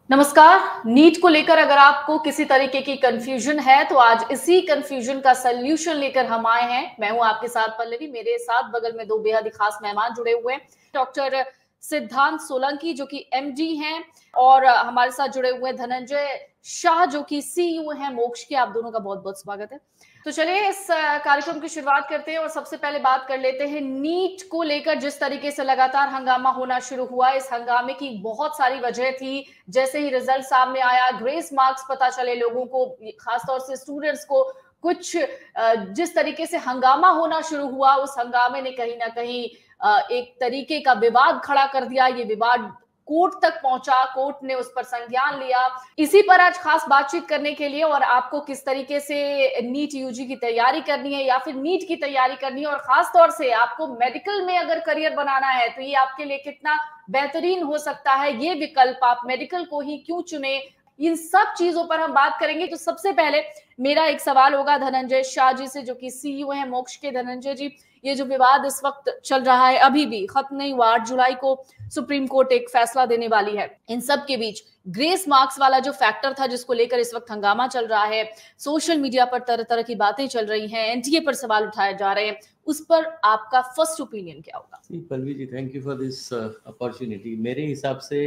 नमस्कार। नीट को लेकर अगर आपको किसी तरीके की कंफ्यूजन है तो आज इसी कंफ्यूजन का सलूशन लेकर हम आए हैं। मैं हूं आपके साथ पल्लवी, मेरे साथ बगल में दो बेहद ही खास मेहमान जुड़े हुए हैं। डॉक्टर सिद्धांत सोलंकी जो कि एमडी हैं और हमारे साथ जुड़े हुए धनंजय शाह जो कि सीईओ हैं मोक्ष के। आप दोनों का बहुत बहुत स्वागत है। तो चलिए इस कार्यक्रम की शुरुआत करते हैं और सबसे पहले बात कर लेते हैं नीट को लेकर जिस तरीके से लगातार हंगामा होना शुरू हुआ। इस हंगामे की बहुत सारी वजह थी। जैसे ही रिजल्ट सामने आया, ग्रेस मार्क्स पता चले लोगों को, खासतौर से स्टूडेंट्स को, कुछ जिस तरीके से हंगामा होना शुरू हुआ, उस हंगामे ने कहीं ना कहीं एक तरीके का विवाद खड़ा कर दिया। ये विवाद कोर्ट तक पहुंचा, कोर्ट ने उस पर संज्ञान लिया। इसी पर आज खास बातचीत करने के लिए और आपको किस तरीके से नीट यूजी की तैयारी करनी है या फिर नीट की तैयारी करनी है और खास तौर से आपको मेडिकल में अगर करियर बनाना है तो ये आपके लिए कितना बेहतरीन हो सकता है, ये विकल्प आप मेडिकल को ही क्यों चुने, इन सब चीजों पर हम बात करेंगे। तो सबसे पहले मेरा एक सवाल होगा धनंजय शाह जी से जो कि सीईओ हैं मोक्ष के। धनंजय जी, ये जो विवाद इस वक्त चल रहा है अभी भी खत्म नहीं हुआ, 8 जुलाई को सुप्रीम कोर्ट एक फैसला देने वाली है। इन सब के बीच ग्रेस मार्क्स वाला जो फैक्टर था जिसको लेकर इस वक्त हंगामा चल रहा है, सोशल मीडिया पर तरह तरह की बातें चल रही हैं, एनटीए पर सवाल उठाए जा रहे हैं, उस पर आपका फर्स्ट ओपिनियन क्या होगा? Pallavi ji, thank you for this opportunity. मेरे हिसाब से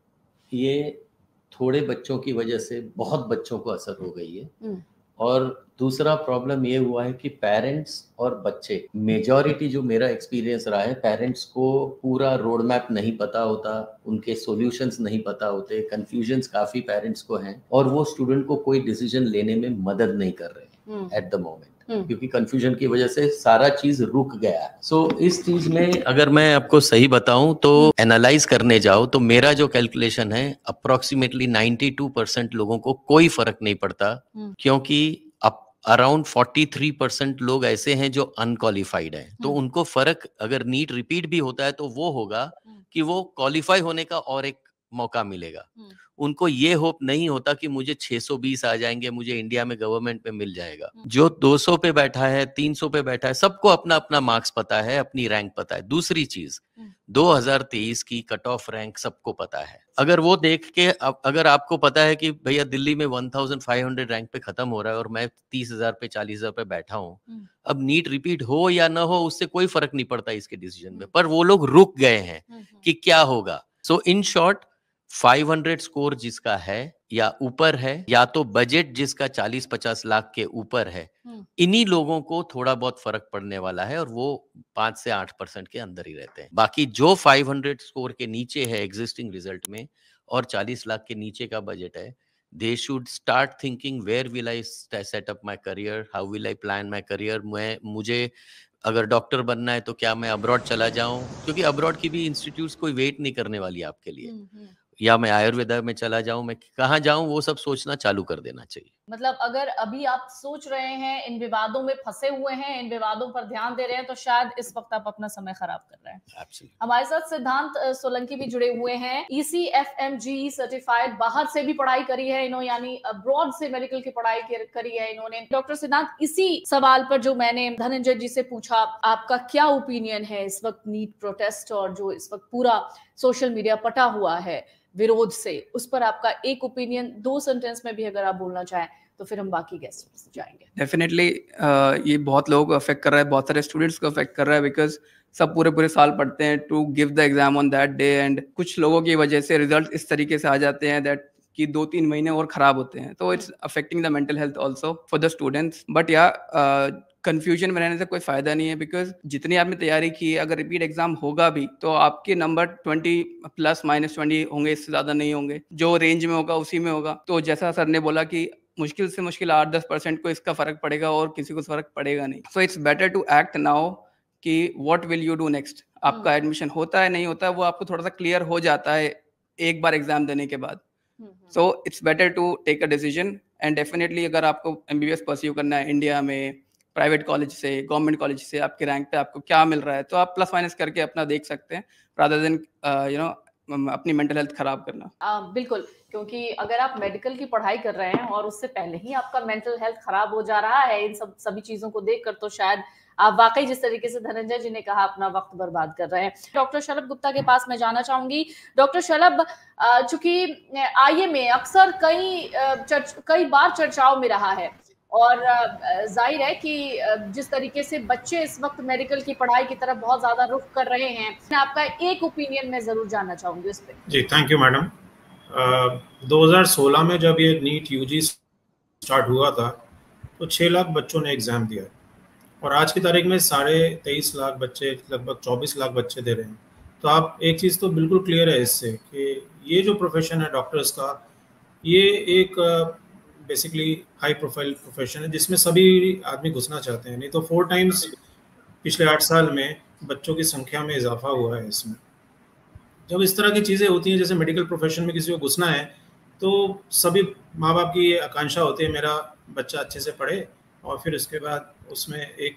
ये थोड़े बच्चों की वजह से बहुत बच्चों को असर हो गई है। और दूसरा प्रॉब्लम ये हुआ है कि पेरेंट्स और बच्चे, मेजॉरिटी जो मेरा एक्सपीरियंस रहा है, पेरेंट्स को पूरा रोड मैप नहीं पता होता, उनके सॉल्यूशंस नहीं पता होते, कंफ्यूजन्स काफी पेरेंट्स को हैं और वो स्टूडेंट को कोई डिसीजन लेने में मदद नहीं कर रहे एट द मोमेंट, क्योंकि कंफ्यूजन की वजह से सारा चीज रुक गया है। सो इस चीज में अगर मैं आपको सही बताऊं तो एनालाइज करने जाओ तो मेरा जो कैलकुलेशन है अप्रोक्सीमेटली 92% लोगों को कोई फर्क नहीं पड़ता, क्योंकि अराउंड 43% लोग ऐसे हैं जो अनक्वालिफाइड हैं। तो उनको फर्क अगर नीट रिपीट भी होता है तो वो होगा कि वो क्वालिफाई होने का और एक मौका मिलेगा। उनको ये होप नहीं होता कि मुझे 620 आ जाएंगे, मुझे इंडिया में गवर्नमेंट में मिल जाएगा। जो 200 पे बैठा है, 300 पे बैठा है, सबको अपना अपना मार्क्स पता है, अपनी रैंक पता है। दूसरी चीज 2023 की कट ऑफ रैंक सबको पता है। अगर वो देख के अगर आपको पता है कि भैया दिल्ली में 1500 रैंक पे खत्म हो रहा है और मैं 30,000 पे 40,000 पे बैठा हूँ, अब नीट रिपीट हो या ना हो उससे कोई फर्क नहीं पड़ता इसके डिसीजन में, पर वो लोग रुक गए हैं कि क्या होगा। सो इन शॉर्ट 500 स्कोर जिसका है या ऊपर है, या तो बजट जिसका 40-50 लाख के ऊपर है, इन्हीं लोगों को थोड़ा बहुत फर्क पड़ने वाला है और वो 5 से 8% के अंदर ही रहते हैं। बाकी जो 500 स्कोर के नीचे है एग्जिस्टिंग रिजल्ट में और 40 लाख के नीचे का बजट है, they should start thinking where will I set up my career, how will I plan my career. मुझे अगर डॉक्टर बनना है तो क्या मैं अब्रॉड चला जाऊं, क्योंकि अब्रॉड की भी इंस्टीट्यूट्स कोई वेट नहीं करने वाली आपके लिए, या मैं आयुर्वेदा में चला जाऊं, मैं कहाँ जाऊं, वो सब सोचना चालू कर देना चाहिए। मतलब अगर अभी आप सोच रहे हैं, इन विवादों में फंसे हुए हैं, इन विवादों पर ध्यान दे रहे हैं, तो शायद इस वक्त आप अपना समय खराब कर रहे हैं। Absolutely. हमारे साथ सिद्धांत सोलंकी भी जुड़े हुए हैं, ECFMG सर्टिफाइड, बाहर से भी पढ़ाई करी है इन्होंने, यानी अब्रॉड से मेडिकल की पढ़ाई करी है इन्होंने। डॉक्टर सिद्धांत, इसी सवाल पर जो मैंने धनंजय जी से पूछा, आपका क्या ओपिनियन है इस वक्त नीट प्रोटेस्ट और जो इस वक्त पूरा सोशल मीडिया पटा हुआ है विरोध से, उस पर आपका एक ओपिनियन 2 सेंटेंस में भी अगर आप बोलना चाहें तो फिर हम बाकी गेस्ट जाएंगे। डेफिनेटली ये बहुत लोगों को अफेक्ट कर रहा है, बहुत सारे स्टूडेंट्स को अफेक्ट कर रहा है, बिकॉज सब पूरे साल पढ़ते हैं to give the exam on that day, and कुछ लोगों की वजह से रिजल्ट इस तरीके से आ जाते हैं दैट कि 2-3 महीने और खराब होते हैं। तो it's affecting the mental health also for the students. But या कंफ्यूजन में रहने से कोई फायदा नहीं है, बिकॉज जितनी आपने तैयारी की है, अगर रिपीट एग्जाम होगा भी तो आपके नंबर 20+-20 होंगे, इससे ज्यादा नहीं होंगे। जो रेंज में होगा उसी में होगा। तो जैसा सर ने बोला कि मुश्किल से मुश्किल 8-10% को इसका फर्क पड़ेगा और किसी को फर्क पड़ेगा नहीं। So it's better to act now कि what will you do next. आपका एडमिशन होता है नहीं होता है वो आपको थोड़ा सा क्लियर हो जाता है एक बार एग्जाम देने के बाद। So it's better to take a decision, and definitely अगर आपको MBBS परस्यू करना है इंडिया में, प्राइवेट कॉलेज से, गवर्नमेंट कॉलेज से, आपके रैंक पे आपको क्या मिल रहा है, तो आप प्लस माइनस करके अपना देख सकते हैं, रादर देन अपनी मेंटल हेल्थ खराब करना। बिल्कुल, क्योंकि अगर आप मेडिकल की पढ़ाई कर रहे हैं और उससे पहले ही आपका मेंटल हेल्थ खराब हो जा रहा है इन सभी चीजों को देखकर, तो शायद आप वाकई जिस तरीके से धनंजय जी ने कहा अपना वक्त बर्बाद कर रहे हैं। डॉक्टर शलभ गुप्ता के पास मैं जाना चाहूंगी। डॉक्टर शलभ, चूंकि IMA अक्सर कई बार चर्चाओं में रहा है और जाहिर है कि जिस तरीके से बच्चे इस वक्त मेडिकल की पढ़ाई की तरफ बहुत ज्यादा रुख कर रहे हैं, आपका एक ओपिनियन मैं जरूर जानना चाहूंगी उस पर। जी, थैंक यू मैडम। 2016 में जब ये नीट UG स्टार्ट हुआ था तो 6 लाख बच्चों ने एग्जाम दिया और आज की तारीख में 23.5 लाख बच्चे, लगभग 24 लाख बच्चे दे रहे हैं। तो आप एक चीज़ तो बिल्कुल क्लियर है इससे कि ये जो प्रोफेशन है डॉक्टर्स का, ये एक बेसिकली हाई प्रोफाइल प्रोफेशन है जिसमें सभी आदमी घुसना चाहते हैं। नहीं तो 4 टाइम्स पिछले 8 साल में बच्चों की संख्या में इजाफा हुआ है इसमें। जब इस तरह की चीज़ें होती हैं, जैसे मेडिकल प्रोफेशन में किसी को घुसना है, तो सभी माँ बाप की ये आकांक्षा होती है मेरा बच्चा अच्छे से पढ़े और फिर उसके बाद उसमें एक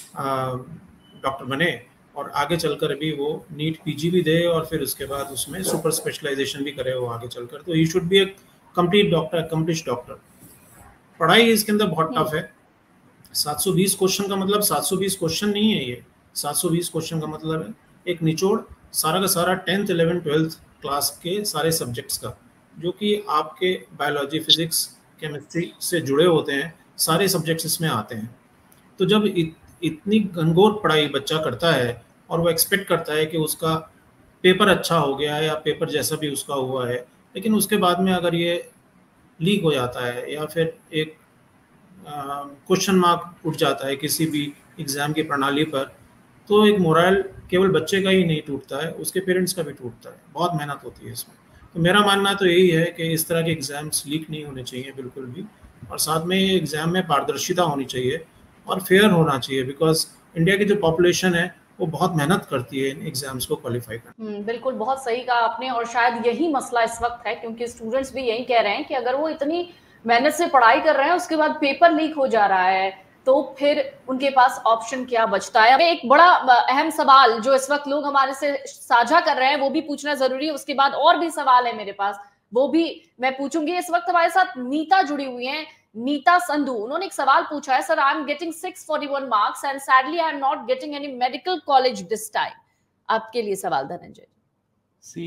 डॉक्टर बने और आगे चलकर भी वो नीट PG भी दे और फिर उसके बाद उसमें सुपर स्पेशलाइजेशन भी करे वो आगे चलकर। तो he should be a complete doctor, accomplished doctor. पढ़ाई इसके अंदर बहुत टफ है। 720 क्वेश्चन का मतलब 720 क्वेश्चन नहीं है ये। 720 क्वेश्चन का मतलब है एक निचोड़ सारा का सारा 10th 11th 12th क्लास के सारे सब्जेक्ट्स का, जो कि आपके बायोलॉजी, फिजिक्स, केमिस्ट्री से जुड़े होते हैं, सारे सब्जेक्ट्स इसमें आते हैं। तो जब इतनी घनघोर पढ़ाई बच्चा करता है और वो एक्सपेक्ट करता है कि उसका पेपर अच्छा हो गया है या पेपर जैसा भी उसका हुआ है, लेकिन उसके बाद में अगर ये लीक हो जाता है या फिर एक क्वेश्चन मार्क उठ जाता है किसी भी एग्ज़ाम की प्रणाली पर, तो एक मोरल केवल बच्चे का ही नहीं टूटता है, उसके पेरेंट्स का भी टूटता है। बहुत मेहनत होती है इसमें। तो मेरा मानना तो यही है कि इस तरह के एग्ज़ाम्स लीक नहीं होने चाहिए बिल्कुल भी, और साथ में ये एग्ज़ाम में पारदर्शिता होनी चाहिए और फेयर होना चाहिए, बिकॉज इंडिया की जो पॉपुलेशन है वो बहुत मेहनत करती है इन एग्जाम्स को क्वालिफाई करने। बिल्कुल, बहुत सही कहा आपने और शायद यही मसला इस वक्त है, क्योंकि स्टूडेंट्स भी यही कह रहे हैं कि अगर वो इतनी मेहनत से पढ़ाई कर रहे हैं उसके बाद पेपर लीक हो जा रहा है तो फिर उनके पास ऑप्शन क्या बचता है। एक बड़ा अहम सवाल जो इस वक्त लोग हमारे से साझा कर रहे हैं वो भी पूछना जरूरी है। उसके बाद और भी सवाल है मेरे पास, वो भी मैं पूछूंगी। इस वक्त हमारे साथ नीता जुड़ी हुई है, नीता संधू। उन्होंने एक सवाल पूछा है, sir I am getting 641 marks and sadly I am not getting any medical college this time. आपके लिए सवाल धनंजय। सी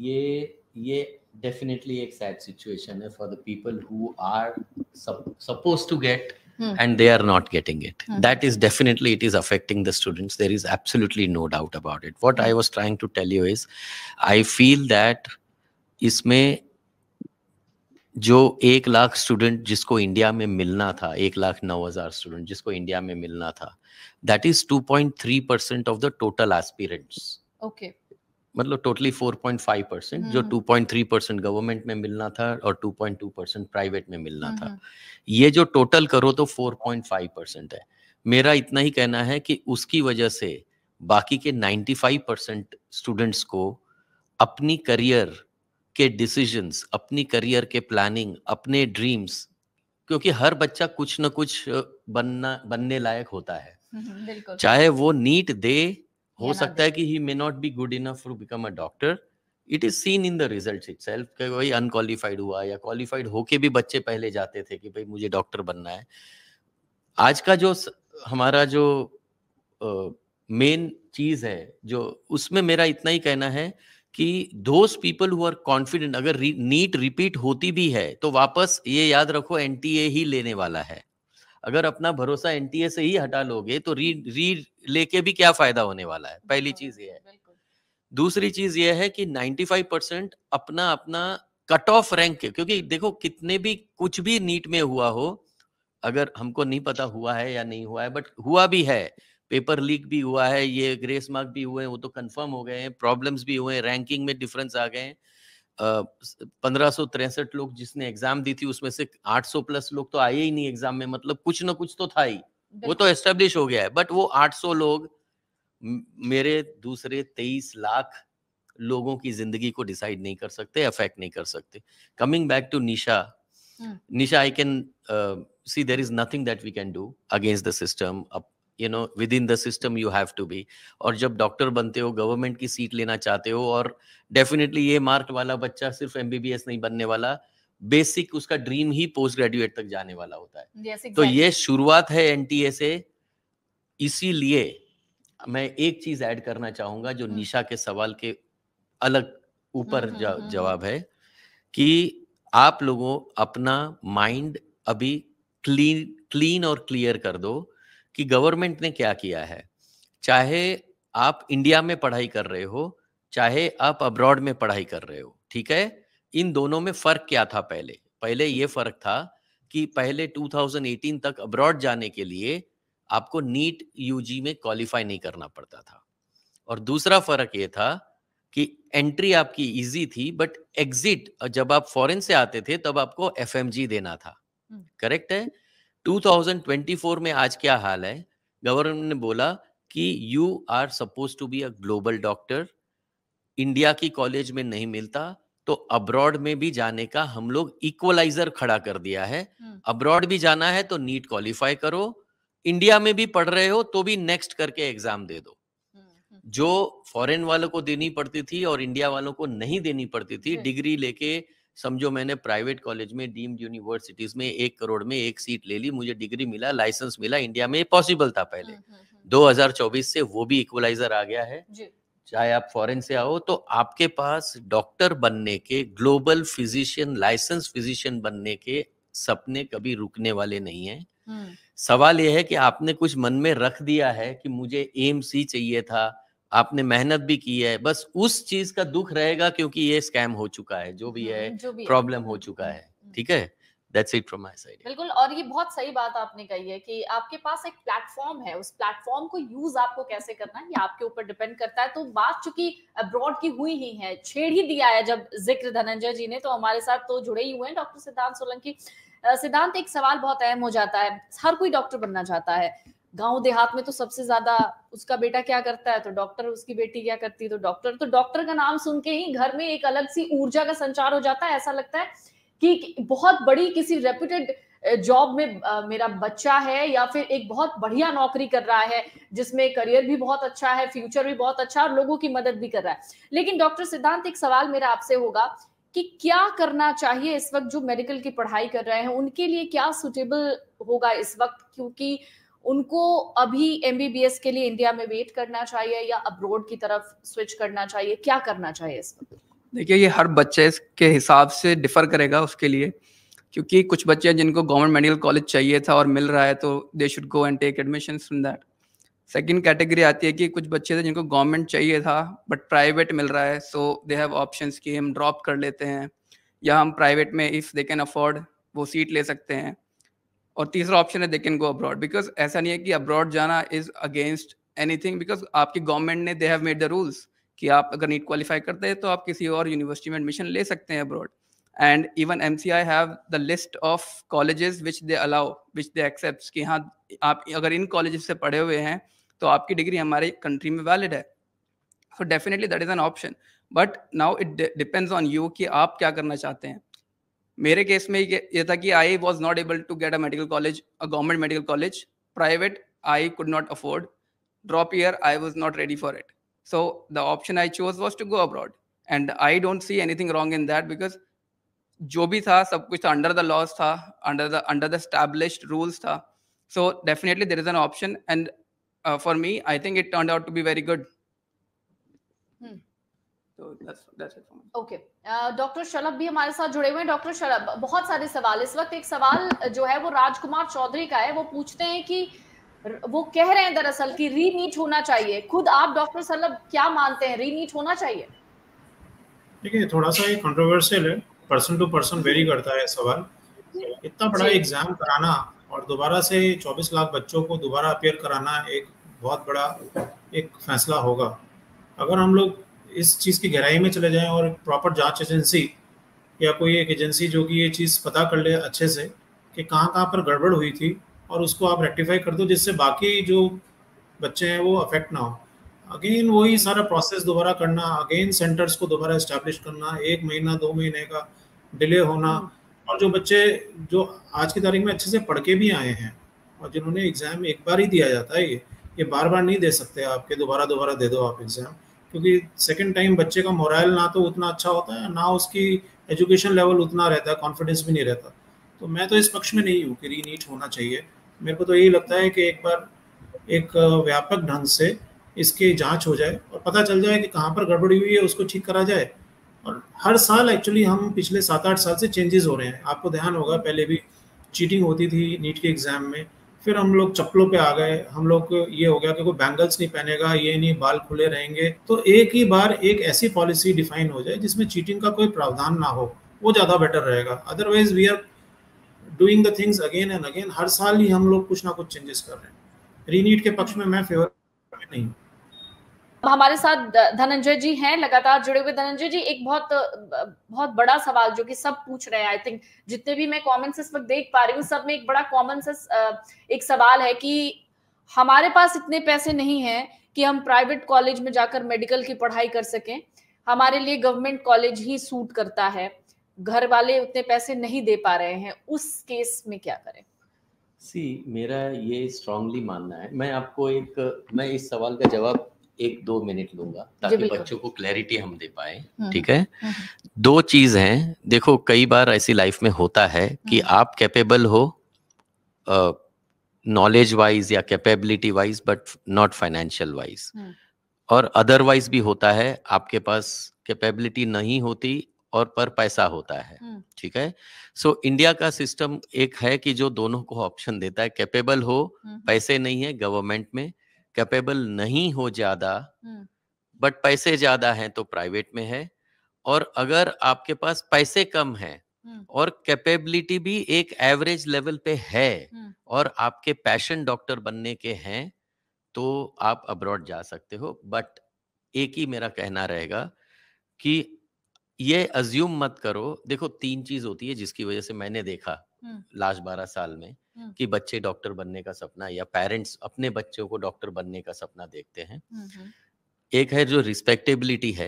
ये डेफिनेटली एक सैड सिचुएशन है for the people who are supposed to get and they are not getting it. That is definitely, it is affecting the students. There is absolutely no doubt about it. What I was trying to tell you is, I feel that इसमें जो 1 lakh student जिसको India में मिलना था, 1,09,000 student जिसको India में मिलना था, that is 2.3% of the total aspirants. Okay. मतलब टोटली 4.5%, जो 2.3% गवर्नमेंट में मिलना था और 2.2% प्राइवेट में मिलना था। ये जो टोटल करो तो 4.5% है। मेरा इतना ही कहना है कि उसकी वजह से बाकी के 95% स्टूडेंट्स को अपनी करियर के डिसीजंस, अपनी करियर के प्लानिंग, अपने ड्रीम्स, क्योंकि हर बच्चा कुछ ना कुछ बनने लायक होता है, चाहे वो नीट दे, हो सकता है कि he may not be good enough to become a doctor. It is seen in the results itself कि वही अनक्वालिफाइड हुआ या क्वालिफाइड होके भी बच्चे पहले जाते थे कि भाई मुझे डॉक्टर बनना है। आज का जो हमारा जो मेन चीज है, जो उसमें मेरा इतना ही कहना है कि those people who are confident, अगर नीट रिपीट होती भी है तो वापस ये याद रखो NTA ही लेने वाला है। अगर अपना भरोसा NTA से ही हटा लोगे तो री लेके भी क्या फायदा होने वाला है। पहली चीज ये है। दूसरी चीज ये है कि 95% अपना कट ऑफ रैंक के, क्योंकि देखो कितने भी कुछ भी नीट में हुआ हो, अगर हमको नहीं पता हुआ है या नहीं हुआ है, बट हुआ भी है, पेपर लीक भी हुआ है, ये ग्रेस मार्क भी हुए हैं, वो तो कंफर्म हो गए हैं, प्रॉब्लम्स भी हुए हैं, रैंकिंग में डिफरेंस आ गए हैं। 1563 लोग जिसने एग्जाम दी थी उसमें से 800 प्लस लोग तो आए ही नहीं एग्जाम में, मतलब कुछ ना कुछ तो था ही, वो तो एस्टेब्लिश हो गया है। बट वो 800 लोग मेरे दूसरे 23 लाख लोगों की जिंदगी को डिसाइड नहीं कर सकते, अफेक्ट नहीं कर सकते। Coming back to Nisha, I can see there is nothing that we can do against the system. You know, within the system you have to be. और जब डॉक्टर बनते हो, गवर्नमेंट की सीट लेना चाहते हो, और डेफिनेटली ये मार्क वाला बच्चा सिर्फ MBBS नहीं बनने वाला, बेसिक उसका ड्रीम ही पोस्ट ग्रेजुएट तक जाने वाला होता है। Yes, exactly. तो ये शुरुआत है NTA से, इसीलिए मैं एक चीज ऐड करना चाहूंगा जो निशा के सवाल के अलग ऊपर जवाब है कि आप लोगों अपना माइंड अभी क्लीन और क्लियर कर दो कि गवर्नमेंट ने क्या किया है। चाहे आप इंडिया में पढ़ाई कर रहे हो, चाहे आप अब्रॉड में पढ़ाई कर रहे हो, ठीक है, इन दोनों में फर्क क्या था? पहले ये फर्क था कि पहले 2018 तक अब्रॉड जाने के लिए आपको नीट यूजी में क्वालिफाई नहीं करना पड़ता था, और दूसरा फर्क ये था कि एंट्री आपकी इजी थी, बट एग्जिट जब आप फॉरेन से आते थे तब आपको एफएमजी देना था। करेक्ट है? 2024 में आज क्या हाल है? गवर्नमेंट ने बोला कि you are suppose to be a global doctor, India की कॉलेज में नहीं मिलता तो अब्रॉड में भी जाने का हम लोग इक्वलाइजर खड़ा कर दिया है। अब्रॉड भी जाना है तो नीट क्वालिफाई करो, इंडिया में भी पढ़ रहे हो तो भी नेक्स्ट करके एग्जाम दे दो। जो फॉरेन वालों को देनी पड़ती थी और इंडिया वालों को नहीं देनी पड़ती थी, डिग्री लेके समझो मैंने प्राइवेट कॉलेज में डीम्ड यूनिवर्सिटीज में 1 करोड़ में 1 सीट ले ली, मुझे डिग्री मिला, लाइसेंस मिला। इंडिया में पॉसिबल था पहले। 2024 से वो भी इक्वलाइजर आ गया है। चाहे आप फॉरेन से आओ तो आपके पास डॉक्टर बनने के, ग्लोबल फिजिशियन, लाइसेंस फिजिशियन बनने के सपने कभी रुकने वाले नहीं है। सवाल यह है कि आपने कुछ मन में रख दिया है कि मुझे एम्स चाहिए था, आपने मेहनत भी की है, बस उस चीज का दुख रहेगा क्योंकि ये स्कैम हो चुका है, जो भी है प्रॉब्लम हो चुका है। ठीक है, that's it from my side. बिल्कुल, और ये बहुत सही बात आपने कही है कि आपके पास एक प्लेटफॉर्म है, उस प्लेटफॉर्म को यूज आपको कैसे करना है ये आपके ऊपर डिपेंड करता है। तो बात चूंकि अब्रॉड की हुई ही है, छेड़ ही दिया है जब जिक्र धनंजय जी ने, तो हमारे साथ तो जुड़े ही हुए हैं डॉक्टर सिद्धांत सोलंकी। सिद्धांत, एक सवाल बहुत अहम हो जाता है, हर कोई डॉक्टर बनना चाहता है। गांव देहात में तो सबसे ज्यादा उसका बेटा क्या करता है तो डॉक्टर, उसकी बेटी क्या करती है तो डॉक्टर। तो डॉक्टर का नाम सुन के ही घर में एक अलग सी ऊर्जा का संचार हो जाता है। ऐसा लगता है कि बहुत बड़ी किसी रेप्यूटेड जॉब में मेरा बच्चा है, या फिर एक बहुत बढ़िया नौकरी कर रहा है जिसमें करियर भी बहुत अच्छा है, फ्यूचर भी बहुत अच्छा है और लोगों की मदद भी कर रहा है। लेकिन डॉक्टर सिद्धांत, एक सवाल मेरा आपसे होगा कि क्या करना चाहिए इस वक्त जो मेडिकल की पढ़ाई कर रहे हैं, उनके लिए क्या सुटेबल होगा इस वक्त? क्योंकि उनको अभी एमबीबीएस के लिए इंडिया में वेट करना चाहिए या अब्रॉड की तरफ स्विच करना चाहिए, क्या करना चाहिए इस वक्त? देखिए, ये हर बच्चे के हिसाब से डिफर करेगा उसके लिए, क्योंकि कुछ बच्चे हैं जिनको गवर्नमेंट मेडिकल कॉलेज चाहिए था और मिल रहा है तो they should go and take admission from that. Second category आती है कि कुछ बच्चे थे जिनको गवर्नमेंट चाहिए था बट प्राइवेट मिल रहा है, सो दे हैव ऑप्शंस कि हम ड्रॉप कर लेते हैं या हम प्राइवेट में इफ़ दे कैन अफोर्ड वो सीट ले सकते हैं। और तीसरा ऑप्शन है they can go abroad, because ऐसा नहीं है कि अब्रॉड जाना इज अगेंस्ट एनीथिंग, बिकॉज आपकी गवर्नमेंट ने they have made the rules कि आप अगर नीट क्वालिफाई करते हैं तो आप किसी और यूनिवर्सिटी में एडमिशन ले सकते हैं abroad. And even MCI have the list of colleges which they allow, which they accept कि हाँ आप अगर इन कॉलेजेस से पढ़े हुए हैं तो आपकी डिग्री हमारे कंट्री में वैलिड है। So definitely that is an option, but now it depends on you कि आप क्या करना चाहते हैं। मेरे केस में ये था कि I was not able to get a medical college, a government medical college, private I could not afford, drop year I was not ready for it, so the option I chose was to go abroad and I don't see anything wrong in that because जो भी था सब कुछ था under the laws था, under the established rules था, so definitely there is an option and for me I think it turned out to be very good. So that's it for me. Okay, doctor Shalabh भी हमारे साथ जुड़े हुए हैं। Doctor शलभ, बहुत सारे सवाल इस वक्त, एक सवाल जो है वो राजकुमार चौधरी का है। वो पूछते हैं कि वो कह रहे हैं दरअसल कि रीनीट होना चाहिए, खुद आप डॉक्टर शलभ क्या मानते हैं, रीनीट होना चाहिए? देखिए, थोड़ा सा ये कंट्रोवर्शियल है, पर्सन टू पर्सन वेरी करता है सवाल। इतना बड़ा एग्जाम कराना और दोबारा से 24 लाख बच्चों को दोबारा अपेयर कराना एक बहुत बड़ा एक फैसला होगा। अगर हम लोग इस चीज़ की गहराई में चले जाएं और प्रॉपर जांच एजेंसी या कोई एक एजेंसी जो कि ये चीज़ पता कर ले अच्छे से कि कहाँ पर गड़बड़ हुई थी और उसको आप रेक्टिफाई कर दो जिससे बाकी जो बच्चे हैं वो अफेक्ट ना हो। अगेन वही सारा प्रोसेस दोबारा करना, अगेन सेंटर्स को दोबारा एस्टैब्लिश करना, 1 महीना 2 महीने का डिले होना। और जो बच्चे जो आज की तारीख में अच्छे से पढ़ के भी आए हैं और जिन्होंने एग्ज़ाम एक बार ही दिया जाता है, ये बार बार नहीं दे सकते आपके, दोबारा दे दो आप एग्ज़ाम, क्योंकि सेकेंड टाइम बच्चे का मोरल ना तो उतना अच्छा होता है, ना उसकी एजुकेशन लेवल उतना रहता है, कॉन्फिडेंस भी नहीं रहता। तो मैं तो इस पक्ष में नहीं हूँ कि रीनीट होना चाहिए। मेरे को तो यही लगता है कि एक बार एक व्यापक ढंग से इसकी जांच हो जाए और पता चल जाए कि कहाँ पर गड़बड़ी हुई है, उसको ठीक करा जाए। और हर साल एक्चुअली हम पिछले 7-8 साल से चेंजेस हो रहे हैं। आपको ध्यान होगा पहले भी चीटिंग होती थी नीट के एग्जाम में, फिर हम लोग चप्पलों पे आ गए, हम लोग ये हो गया कि कोई बैंगल्स नहीं पहनेगा, ये नहीं, बाल खुले रहेंगे। तो एक ही बार एक ऐसी पॉलिसी डिफाइन हो जाए जिसमें चीटिंग का कोई प्रावधान ना हो, वो ज़्यादा बेटर रहेगा। Otherwise we are doing the things again and again, हर साल ही हम लोग कुछ ना कुछ चेंजेस कर रहे हैं। रीनीट के पक्ष में मैं फेवर में नहीं हूँ। हमारे साथ धनंजय जी हैं लगातार जुड़े हुए। धनंजय जी, एक बहुत बड़ा सवाल जो कि सब पूछ रहे हैं, आई थिंक जितने भी मैं कमेंट्स इस वक्त देख पा रही हूँ सब में एक बड़ा कॉमन एक सवाल है कि हमारे पास इतने पैसे नहीं हैं कि हम प्राइवेट कॉलेज में जाकर मेडिकल की पढ़ाई कर सकें, हमारे लिए गवर्नमेंट कॉलेज ही सूट करता है, घर वाले उतने पैसे नहीं दे पा रहे हैं, उस केस में क्या करें? मेरा ये स्ट्रांगली मानना है, मैं इस सवाल का जवाब 1-2 मिनट लूंगा ताकि बच्चों को क्लैरिटी हम दे पाए। ठीक है, दो चीज हैं। देखो, कई बार ऐसी लाइफ में होता है कि आप कैपेबल हो नॉलेज वाइज या capability wise, but not financial wise, और अदरवाइज भी होता है आपके पास कैपेबिलिटी नहीं होती और पर पैसा होता है। ठीक है, सो इंडिया का सिस्टम एक है कि जो दोनों को ऑप्शन देता है, कैपेबल हो, पैसे नहीं है गवर्नमेंट में, कैपेबल नहीं हो ज्यादा बट पैसे ज्यादा हैं तो प्राइवेट में है, और अगर आपके पास पैसे कम हैं और कैपेबिलिटी भी एक एवरेज लेवल पे है और आपके पैशन डॉक्टर बनने के हैं तो आप अब्रॉड जा सकते हो। बट एक ही मेरा कहना रहेगा कि ये अज्यूम मत करो। देखो, 3 चीज होती है जिसकी वजह से मैंने देखा लास्ट 12 साल में कि बच्चे डॉक्टर बनने का सपना या पेरेंट्स अपने बच्चों को डॉक्टर बनने का सपना देखते हैं। एक है जो रिस्पेक्टेबिलिटी है,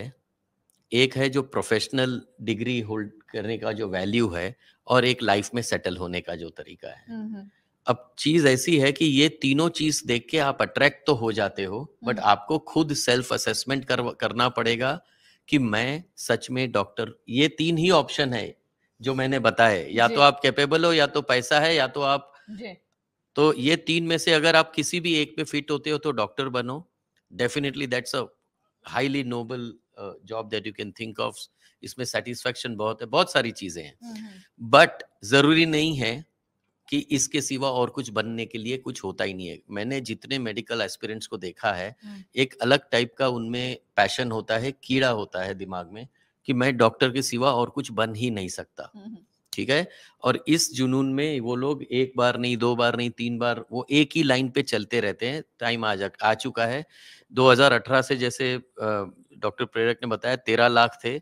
एक है जो प्रोफेशनल डिग्री होल्ड करने का जो वैल्यू है, और एक लाइफ में सेटल होने का जो तरीका है। अब चीज ऐसी है कि ये तीनों चीज देख के आप अट्रैक्ट तो हो जाते हो, बट आपको खुद सेल्फ असेसमेंट करना पड़ेगा कि मैं सच में डॉक्टर, ये 3 ही ऑप्शन है जो मैंने बताए, या तो आप कैपेबल हो, या तो पैसा है, या तो आप तो ये 3 में से अगर आप किसी भी एक पे फिट होते हो तो डॉक्टर बनो। Definitely that's a highly noble job that you can think of. इसमें सेटिस्फेक्शन बहुत है, बहुत सारी चीजें हैं, बट जरूरी नहीं है कि इसके सिवा और कुछ बनने के लिए कुछ होता ही नहीं है। मैंने जितने मेडिकल एस्पिरेंट्स को देखा है, एक अलग टाइप का उनमें पैशन होता है, कीड़ा होता है दिमाग में कि मैं डॉक्टर के सिवा और कुछ बन ही नहीं सकता। ठीक है, और इस जुनून में वो लोग 1 बार नहीं, 2 बार नहीं, 3 बार वो एक ही लाइन पे चलते रहते हैं। टाइम आ चुका है 2018 से, जैसे डॉक्टर प्रेरक ने बताया 13 लाख थे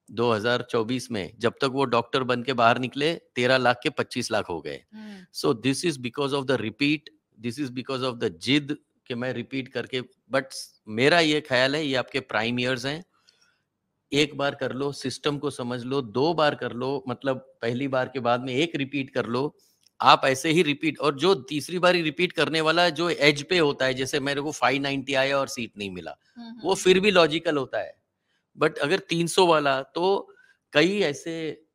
2024 में, जब तक वो डॉक्टर बन के बाहर निकले 13 लाख के 25 लाख हो गए। So this is because of the repeat, this is because of the जिद कि मैं रिपीट करके। बट मेरा ये ख्याल है, ये आपके प्राइम ईयर्स हैं, 1 बार कर लो, सिस्टम को समझ लो, 2 बार कर लो, मतलब पहली बार के बाद में 1 रिपीट कर लो, आप ऐसे ही रिपीट। और जो तीसरी बारी रिपीट करने वाला जो एज पे होता है, जैसे मेरे को 590 आया और सीट नहीं मिला, वो फिर भी लॉजिकल होता है। बट अगर 300 वाला, तो कई ऐसे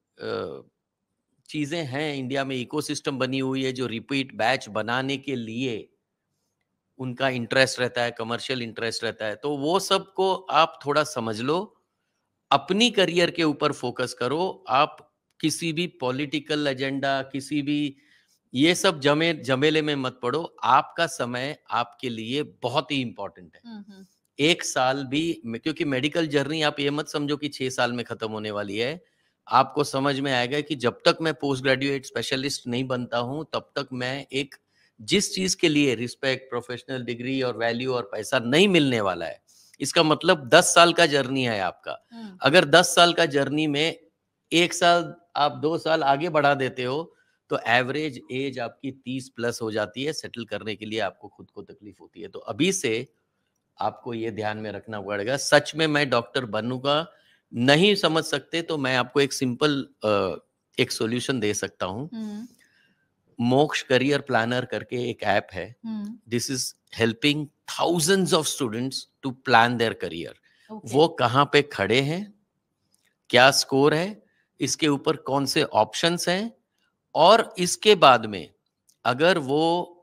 चीजें हैं इंडिया में, इकोसिस्टम बनी हुई है जो रिपीट बैच बनाने के लिए उनका इंटरेस्ट रहता है, कमर्शियल इंटरेस्ट रहता है। तो वो सब को आप थोड़ा समझ लो, अपनी करियर के ऊपर फोकस करो। आप किसी भी पॉलिटिकल एजेंडा, किसी भी ये सब झमेले में मत पड़ो। आपका समय आपके लिए बहुत ही इंपॉर्टेंट है। 1 साल भी, क्योंकि मेडिकल जर्नी आप ये मत समझो कि 6 साल में खत्म होने वाली है। आपको समझ में आएगा कि जब तक मैं पोस्ट ग्रेजुएट स्पेशलिस्ट नहीं बनता हूं, तब तक मैं एक जिस चीज के लिए रिस्पेक्ट, प्रोफेशनल डिग्री और वैल्यू और पैसा नहीं मिलने वाला है, इसका मतलब 10 साल का जर्नी है आपका। अगर 10 साल का जर्नी में 1 साल आप 2 साल आगे बढ़ा देते हो, तो एवरेज एज आपकी 30 प्लस हो जाती है। सेटल करने के लिए आपको खुद को तकलीफ होती है। तो अभी से आपको ये ध्यान में रखना पड़ेगा। सच में मैं डॉक्टर बनूंगा, नहीं समझ सकते तो मैं आपको एक सिंपल एक सॉल्यूशन दे सकता हूँ। मोक्ष करियर प्लानर करके एक ऐप है। This is helping thousands of students to plan their career. वो कहाँ पे खड़े हैं, क्या स्कोर है, इसके ऊपर कौन से ऑप्शंस हैं, और इसके बाद में अगर वो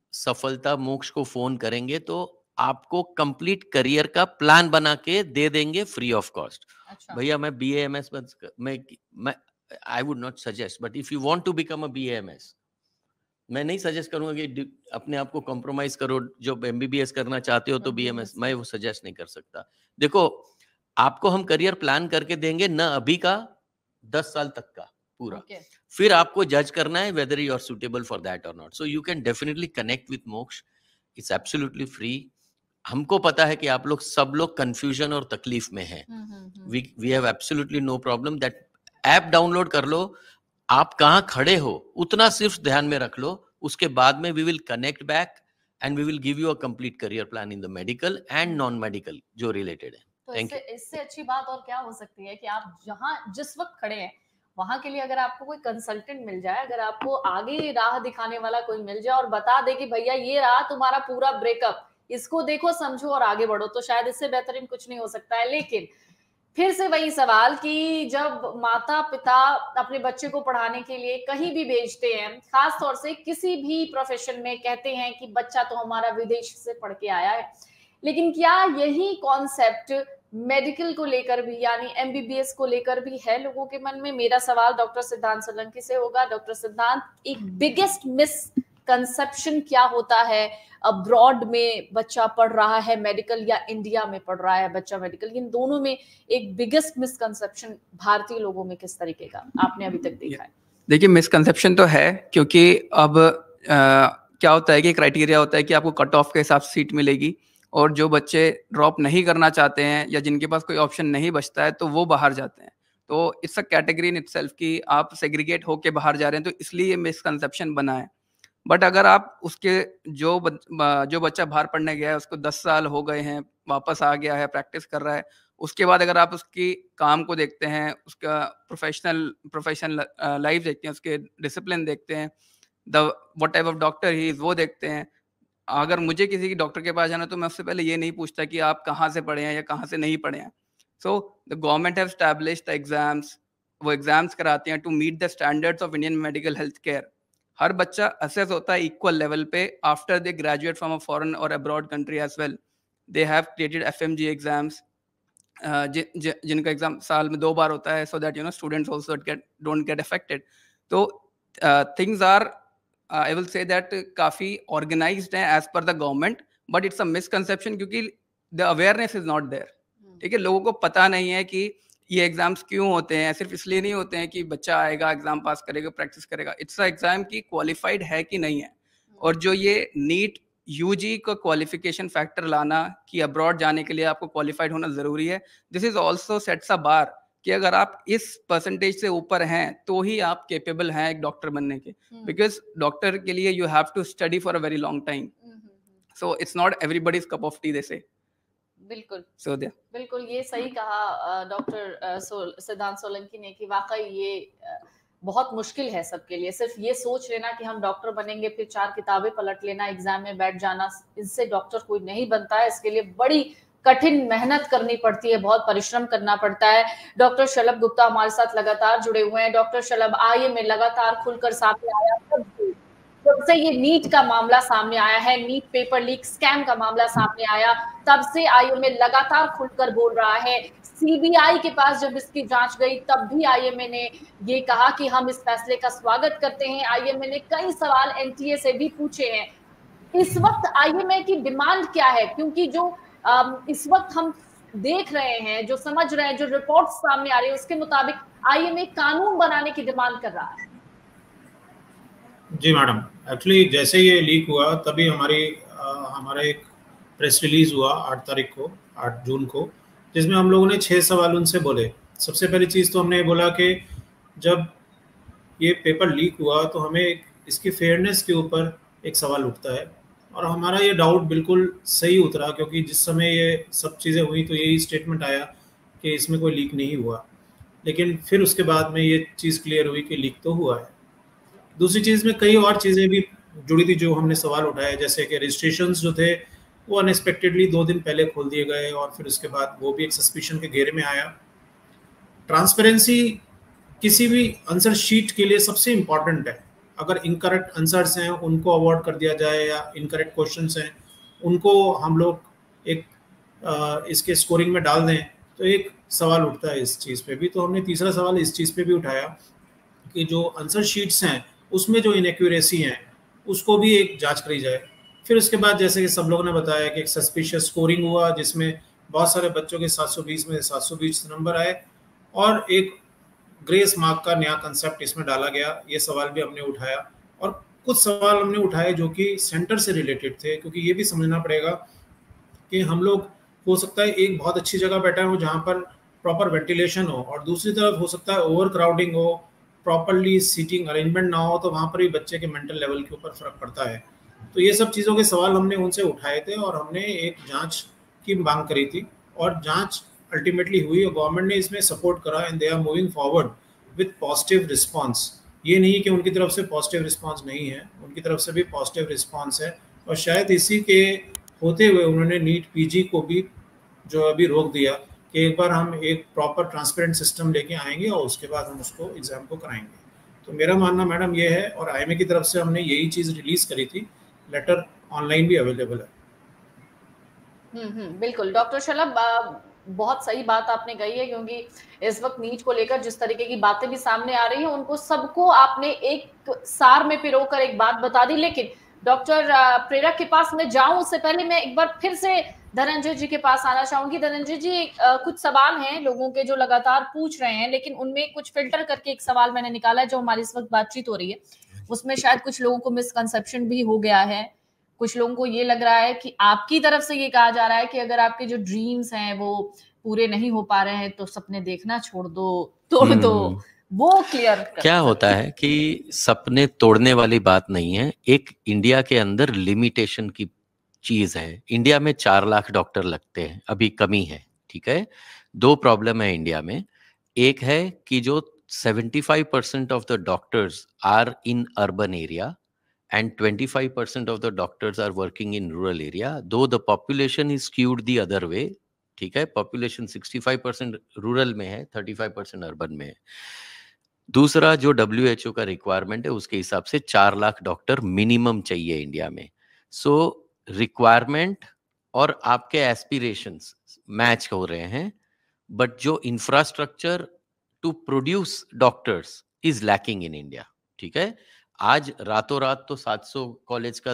सफलता मोक्ष को फोन करेंगे तो आपको कंप्लीट करियर का प्लान बना के दे देंगे फ्री ऑफ कॉस्ट। अच्छा। भैया मैं BAMS मैं I would not suggest, but if you want to become a BAMS, मैं नहीं सजेस्ट करूंगा कि अपने आप को कॉम्प्रोमाइज करो। जो MBBS करना चाहते हो तो BMS, मैं वो सजेस्ट नहीं कर सकता। देखो, आपको हम करियर प्लान करके देंगे न अभी का, 10 साल तक का पूरा। फिर आपको जज करना है whether you are suitable for that और not. So you can definitely connect with Moksh, it's absolutely free. हमको पता है कि आप लोग सब लोग कंफ्यूजन और तकलीफ में हैं। We have absolutely no problem that. App download कर लो, आप कहाँ खड़े हो उतना सिर्फ ध्यान में रख लो, उसके बाद में we will connect back and we will give you a complete career plan in the medical and non medical जो रिलेटेड है। तो इससे अच्छी बात और क्या हो सकती है कि आप जहां जिस वक्त खड़े हैं वहां के लिए अगर आपको कोई कंसल्टेंट मिल जाए, अगर आपको आगे राह दिखाने वाला कोई मिल जाए और बता दे कि भैया ये रहा तुम्हारा पूरा ब्रेकअप, इसको देखो समझो और आगे बढ़ो, तो शायद इससे बेहतरीन कुछ नहीं हो सकता है। लेकिन फिर से वही सवाल कि जब माता पिता अपने बच्चे को पढ़ाने के लिए कहीं भी भेजते हैं, खास तौर से किसी भी प्रोफेशन में, कहते हैं कि बच्चा तो हमारा विदेश से पढ़ के आया है, लेकिन क्या यही कॉन्सेप्ट मेडिकल को लेकर भी, यानी MBBS को लेकर भी है लोगों के मन में? मेरा सवाल डॉक्टर सिद्धांत सोलंकी से होगा। डॉक्टर सिद्धांत, एक बिगेस्ट मिसकंसेप्शन क्या होता है अब्रॉड में बच्चा पढ़ रहा है मेडिकल या इंडिया में पढ़ रहा है बच्चा मेडिकल, इन दोनों में एक बिगेस्ट मिसकंसेप्शन भारतीय लोगों में किस तरीके का आपने अभी तक देखा है? देखिए, मिसकंसेप्शन तो है, क्योंकि अब क्या होता है कि क्राइटेरिया होता है कि आपको कट ऑफ के हिसाब से सीट मिलेगी, और जो बच्चे ड्रॉप नहीं करना चाहते हैं या जिनके पास कोई ऑप्शन नहीं बचता है तो वो बाहर जाते हैं। तो it's a category in itself कि आप सेग्रीगेट होके बाहर जा रहे हैं, तो इसलिए ये मिसकंसेप्शन बना है। बट अगर आप उसके जो बच्चा बाहर पढ़ने गया है, उसको 10 साल हो गए हैं, वापस आ गया है, प्रैक्टिस कर रहा है, उसके बाद अगर आप उसकी काम को देखते हैं, उसका प्रोफेशनल लाइफ देखते हैं, उसके डिसिप्लिन देखते हैं, what type of doctor he is वो देखते हैं। अगर मुझे किसी की डॉक्टर के पास जाना तो मैं उससे पहले ये नहीं पूछता कि आप कहाँ से पढ़े हैं या कहाँ से नहीं पढ़े हैं। So the government have established the exams, वो एग्जाम्स कराते हैं to meet the standards of Indian medical health care. हर बच्चा असेस होता है इक्वल लेवल पे after they graduate from a foreign और abroad country as well. They have created FMG exams, जिनका एग्जाम साल में 2 बार होता है, so that students also don't get affected. तो things are I will say that काफी organized है as per the government, but it's a misconception क्योंकि the awareness is not there। ठीक है, लोगों को पता नहीं है कि ये एग्जाम्स क्यों होते हैं। सिर्फ इसलिए नहीं होते हैं कि बच्चा आएगा, एग्जाम पास करेगा, प्रैक्टिस करेगा। इट्स अ एग्जाम की क्वालिफाइड है कि नहीं है। और जो ये नीट UG का क्वालिफिकेशन फैक्टर लाना कि अब्रॉड जाने के लिए आपको क्वालिफाइड होना जरूरी है, this is also sets a bar कि अगर आप इस परसेंटेज से ऊपर हैं तो ही आप केपेबल हैं एक डॉक्टर बनने के। बिकॉज डॉक्टर के लिए you have to study for a very long time, so it's not everybody's cup of tea, they say. बिल्कुल बिल्कुल ये सही कहा डॉक्टर सिद्धांत सोलंकी ने कि वाकई ये बहुत मुश्किल है सबके लिए। सिर्फ ये सोच लेना कि हम डॉक्टर बनेंगे, फिर 4 किताबें पलट लेना, एग्जाम में बैठ जाना, इससे डॉक्टर कोई नहीं बनता है। इसके लिए बड़ी कठिन मेहनत करनी पड़ती है, बहुत परिश्रम करना पड़ता है। डॉक्टर शलभ गुप्ता हमारे साथ लगातार जुड़े हुए हैं। डॉक्टर शलभ, आइए में लगातार खुलकर सामने आया, जब से ये नीट का मामला सामने आया है, नीट पेपर लीक स्कैम का मामला सामने आया, तब से IMA लगातार खुलकर बोल रहा है। CBI के पास जब इसकी जांच गई तब भी IMA ने ये कहा कि हम इस फैसले का स्वागत करते हैं। IMA ने कई सवाल NTA से भी पूछे हैं। इस वक्त IMA की डिमांड क्या है? क्योंकि जो इस वक्त हम देख रहे हैं, जो समझ रहे हैं, जो रिपोर्ट सामने आ रही है, उसके मुताबिक IMA कानून बनाने की डिमांड कर रहा है। जी मैडम, एक्चुअली जैसे ये लीक हुआ तभी हमारा एक प्रेस रिलीज हुआ 8 जून को, जिसमें हम लोगों ने 6 सवाल उनसे बोले। सबसे पहली चीज़ तो हमने बोला कि जब ये पेपर लीक हुआ तो हमें इसकी फेयरनेस के ऊपर एक सवाल उठता है, और हमारा ये डाउट बिल्कुल सही उतरा, क्योंकि जिस समय ये सब चीज़ें हुई तो यही स्टेटमेंट आया कि इसमें कोई लीक नहीं हुआ। लेकिन फिर उसके बाद में ये चीज़ क्लियर हुई कि लीक तो हुआ है। दूसरी चीज़ में कई और चीज़ें भी जुड़ी थी जो हमने सवाल उठाए, जैसे कि रजिस्ट्रेशंस जो थे वो अनएक्सपेक्टेडली 2 दिन पहले खोल दिए गए, और फिर उसके बाद वो भी एक सस्पिशन के घेरे में आया। ट्रांसपेरेंसी किसी भी आंसर शीट के लिए सबसे इम्पॉर्टेंट है। अगर इनकरेक्ट आंसर्स हैं उनको अवॉइड कर दिया जाए, या इनकरेक्ट क्वेश्चंस हैं उनको हम लोग एक इसके स्कोरिंग में डाल दें, तो एक सवाल उठता है इस चीज़ पे भी। तो हमने तीसरा सवाल इस चीज़ पे भी उठाया कि जो आंसर शीट्स हैं उसमें जो इनएक्यूरेसी हैं उसको भी एक जांच करी जाए। फिर उसके बाद जैसे कि सब लोगों ने बताया कि एक सस्पिशियस स्कोरिंग हुआ जिसमें बहुत सारे बच्चों के 720 में 720 नंबर आए, और एक ग्रेस मार्क का नया कंसेप्ट इसमें डाला गया। ये सवाल भी हमने उठाया, और कुछ सवाल हमने उठाए जो कि सेंटर से रिलेटेड थे, क्योंकि ये भी समझना पड़ेगा कि हम लोग हो सकता है एक बहुत अच्छी जगह बैठा हो जहाँ पर प्रॉपर वेंटिलेशन हो, और दूसरी तरफ हो सकता है ओवर क्राउडिंग हो, प्रॉपरली सीटिंग अरेंजमेंट ना हो, तो वहाँ पर भी बच्चे के मेंटल लेवल के ऊपर फर्क पड़ता है। तो ये सब चीज़ों के सवाल हमने उनसे उठाए थे, और हमने एक जांच की मांग करी थी, और जांच अल्टीमेटली हुई, और गवर्नमेंट ने इसमें सपोर्ट करा, and they are moving forward with positive response. ये नहीं कि उनकी तरफ से पॉजिटिव रिस्पॉन्स नहीं है, उनकी तरफ से भी पॉजिटिव रिस्पॉन्स है, और शायद इसी के होते हुए उन्होंने नीट पीजी को भी जो अभी रोक दिया कि एक बार हम एक प्रॉपर ट्रांसपेरेंट सिस्टम लेके आएंगे और उसके बाद हम उसको एग्जाम को कराएंगे। तो मेरा मानना मैडम ये है, और आईएमए की तरफ से हमने यही चीज़ रिलीज करी थी, लेटर ऑनलाइन भी अवेलेबल है। बिल्कुल डॉक्टर शलभ, बहुत सही बात आपने कही है, क्योंकि इस वक्त नीट को लेकर जिस तरीके की बातें भी सामने आ रही हैं उनको सबको आपने एक सार में पिरोकर एक बात बता दी। लेकिन डॉक्टर प्रेरक के पास मैं जाऊं उससे पहले मैं एक बार फिर से धनंजय जी के पास आना चाहूंगी। धनंजय जी, कुछ सवाल हैं लोगों के जो लगातार पूछ रहे हैं, लेकिन उनमें कुछ फिल्टर करके एक सवाल मैंने निकाला है जो हमारी इस वक्त बातचीत हो रही है उसमें शायद कुछ लोगों को मिसकंसेप्शन भी हो गया है। कुछ लोगों को ये लग रहा है कि आपकी तरफ से ये कहा जा रहा है कि अगर आपके जो ड्रीम्स हैं वो पूरे नहीं हो पा रहे हैं तो सपने देखना छोड़ दो, तोड़ दो। वो क्लियर क्या होता है कि सपने तोड़ने वाली बात नहीं है, एक इंडिया के अंदर लिमिटेशन की चीज है। इंडिया में 4 लाख डॉक्टर लगते हैं, अभी कमी है, ठीक है। 2 प्रॉब्लम है इंडिया में। एक है कि जो 75% of the doctors are in urban area and 25% of the doctors are working in rural area, though the population is skewed the other way, ठीक है। population 65% रूरल में है, 35% अर्बन में है। दूसरा जो WHO का रिक्वायरमेंट है उसके हिसाब से 4 लाख डॉक्टर मिनिमम चाहिए इंडिया में। सो रिक्वायरमेंट और आपके एस्पिरेशंस मैच हो रहे हैं, बट जो infrastructure to produce doctors is lacking in India, ठीक है। आज रातों रात तो 700 कॉलेज का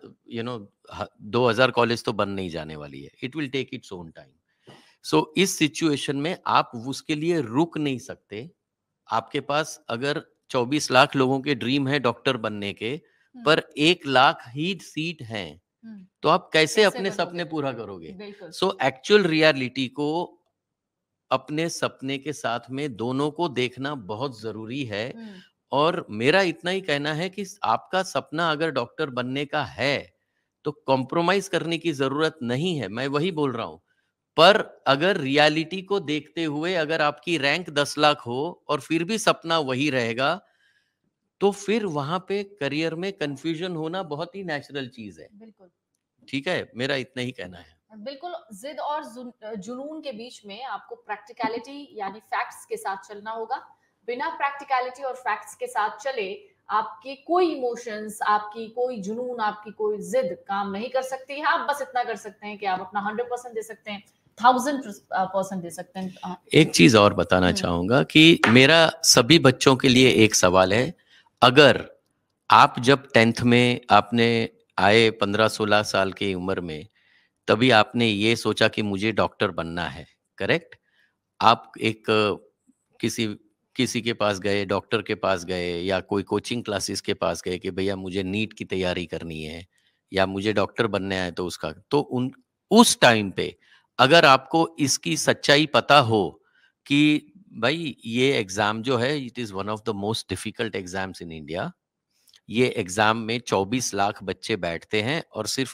2000 कॉलेज तो बन नहीं जाने वाली है। It will take its own time. So इस सिचुएशन में आप उसके लिए रुक नहीं सकते। आपके पास अगर 24 लाख लोगों के ड्रीम है डॉक्टर बनने के, पर 1 लाख ही सीट हैं, तो आप कैसे अपने सपने पूरा करोगे? सो एक्चुअल रियलिटी को अपने सपने के साथ में दोनों को देखना बहुत जरूरी है। और मेरा इतना ही कहना है कि आपका सपना अगर डॉक्टर बनने का है तो कॉम्प्रोमाइज करने की जरूरत नहीं है, मैं वही बोल रहा हूं। पर अगर रियलिटी को देखते हुए अगर आपकी रैंक 10 लाख हो और फिर भी सपना वही रहेगा, तो फिर वहां पे करियर में कंफ्यूजन होना बहुत ही नेचुरल चीज है। बिल्कुल ठीक है, मेरा इतना ही कहना है। बिल्कुल, जिद और जुनून के बीच में आपको प्रैक्टिकलिटी यानी फैक्ट्स के साथ चलना होगा। बिना प्रैक्टिकलिटी और फैक्ट्स के साथ चले आपके कोई इमोशंस, आपकी कोई जुनून, आपकी कोई जिद काम नहीं कर सकती है। आप बस इतना कर सकते हैं कि आप अपना 100% दे सकते हैं, 1000% दे सकते हैं। एक चीज और बताना चाहूंगा कि मेरा सभी बच्चों के लिए एक सवाल है। अगर आप जब 10th में आपने आए 15-16 साल की उम्र में, तभी आपने ये सोचा कि मुझे डॉक्टर बनना है, करेक्ट? आप एक किसी के पास गए, डॉक्टर के पास गए, या कोई कोचिंग क्लासेस के पास गए कि भैया मुझे नीट की तैयारी करनी है या मुझे डॉक्टर बनना है, तो उसका तो उस टाइम पे अगर आपको इसकी सच्चाई पता हो कि भाई ये एग्जाम जो है it is one of the most difficult exams in India, ये एग्जाम में 24 लाख बच्चे बैठते हैं और सिर्फ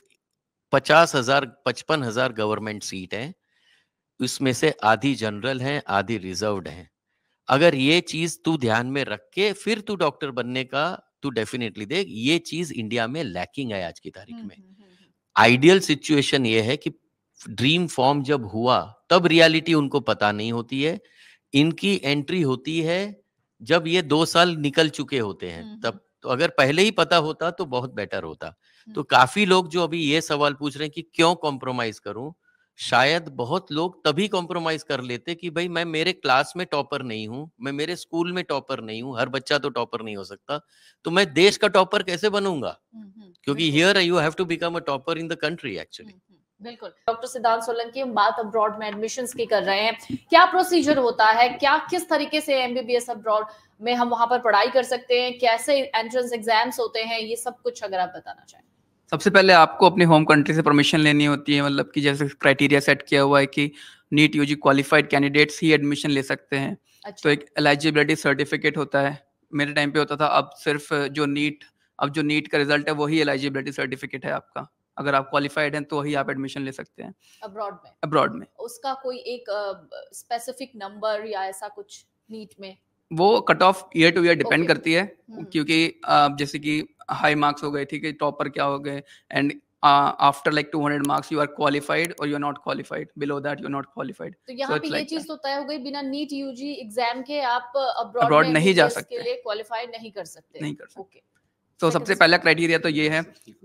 55,000 गवर्नमेंट सीट है, इसमें से आधी जनरल हैं, आधी रिजर्व्ड हैं। अगर ये चीज तू ध्यान में रख के फिर तू डॉक्टर बनने का तू डेफिनेटली देख, ये चीज इंडिया में लैकिंग है आज की तारीख में। आइडियल सिचुएशन ये है कि ड्रीम फॉर्म जब हुआ तब रियलिटी उनको पता नहीं होती है। इनकी एंट्री होती है जब ये 2 साल निकल चुके होते हैं तब, तो अगर पहले ही पता होता तो बहुत बेटर होता। तो काफी लोग जो अभी ये सवाल पूछ रहे हैं कि क्यों कॉम्प्रोमाइज करूं, शायद बहुत लोग तभी कॉम्प्रोमाइज कर लेते कि भाई मैं मेरे क्लास में टॉपर नहीं हूं, मैं मेरे स्कूल में टॉपर नहीं हूं, हर बच्चा तो टॉपर नहीं हो सकता, तो मैं देश का टॉपर कैसे बनूंगा, क्योंकि here you have to become a topper in the country actually. बिल्कुल। डॉक्टर सिद्धांत सोलंकी, हम बात अब्रॉड में एडमिशंस की कर रहे हैं। क्या प्रोसीजर होता है, क्या किस तरीके से एमबीबीएस अब्रॉड में हम वहां पर पढ़ाई कर सकते हैं, कैसे एंट्रेंस एग्जाम्स होते हैं, ये सब कुछ अगर आप बताना चाहें। सबसे पहले आपको अपनी होम कंट्री से परमिशन लेनी होती है, मतलब कि जैसे क्राइटेरिया सेट किया हुआ है कि नीट यूजी क्वालिफाइड कैंडिडेट्स ही एडमिशन ले सकते हैं। तो एक एलिजिबिलिटी सर्टिफिकेट होता है, मेरे टाइम पे होता था, अब सिर्फ जो नीट का रिजल्ट है वही एलिजिबिलिटी सर्टिफिकेट है आपका। अगर आप क्वालिफाइड हैं तो ही आप एडमिशन ले सकते हैं अब्रॉड में। उसका कोई एक स्पेसिफिक नंबर या ऐसा कुछ नीट में? वो cut off year to year depend करती है, क्योंकि जैसे कि हाई मार्क्स हो गए, ठीक है, टॉपर क्या हो गए, and after like 200 marks you are qualified और you are not qualified, below that you are not qualified. तो यहाँ पे ये चीज तो तय हो गई, बिना नीट यूजी एग्जाम के आप अब्रॉड नहीं जा सकते, के लिए क्वालिफाई नहीं कर सकते। ओके, तो सबसे पहला क्राइटेरिया तो ये है।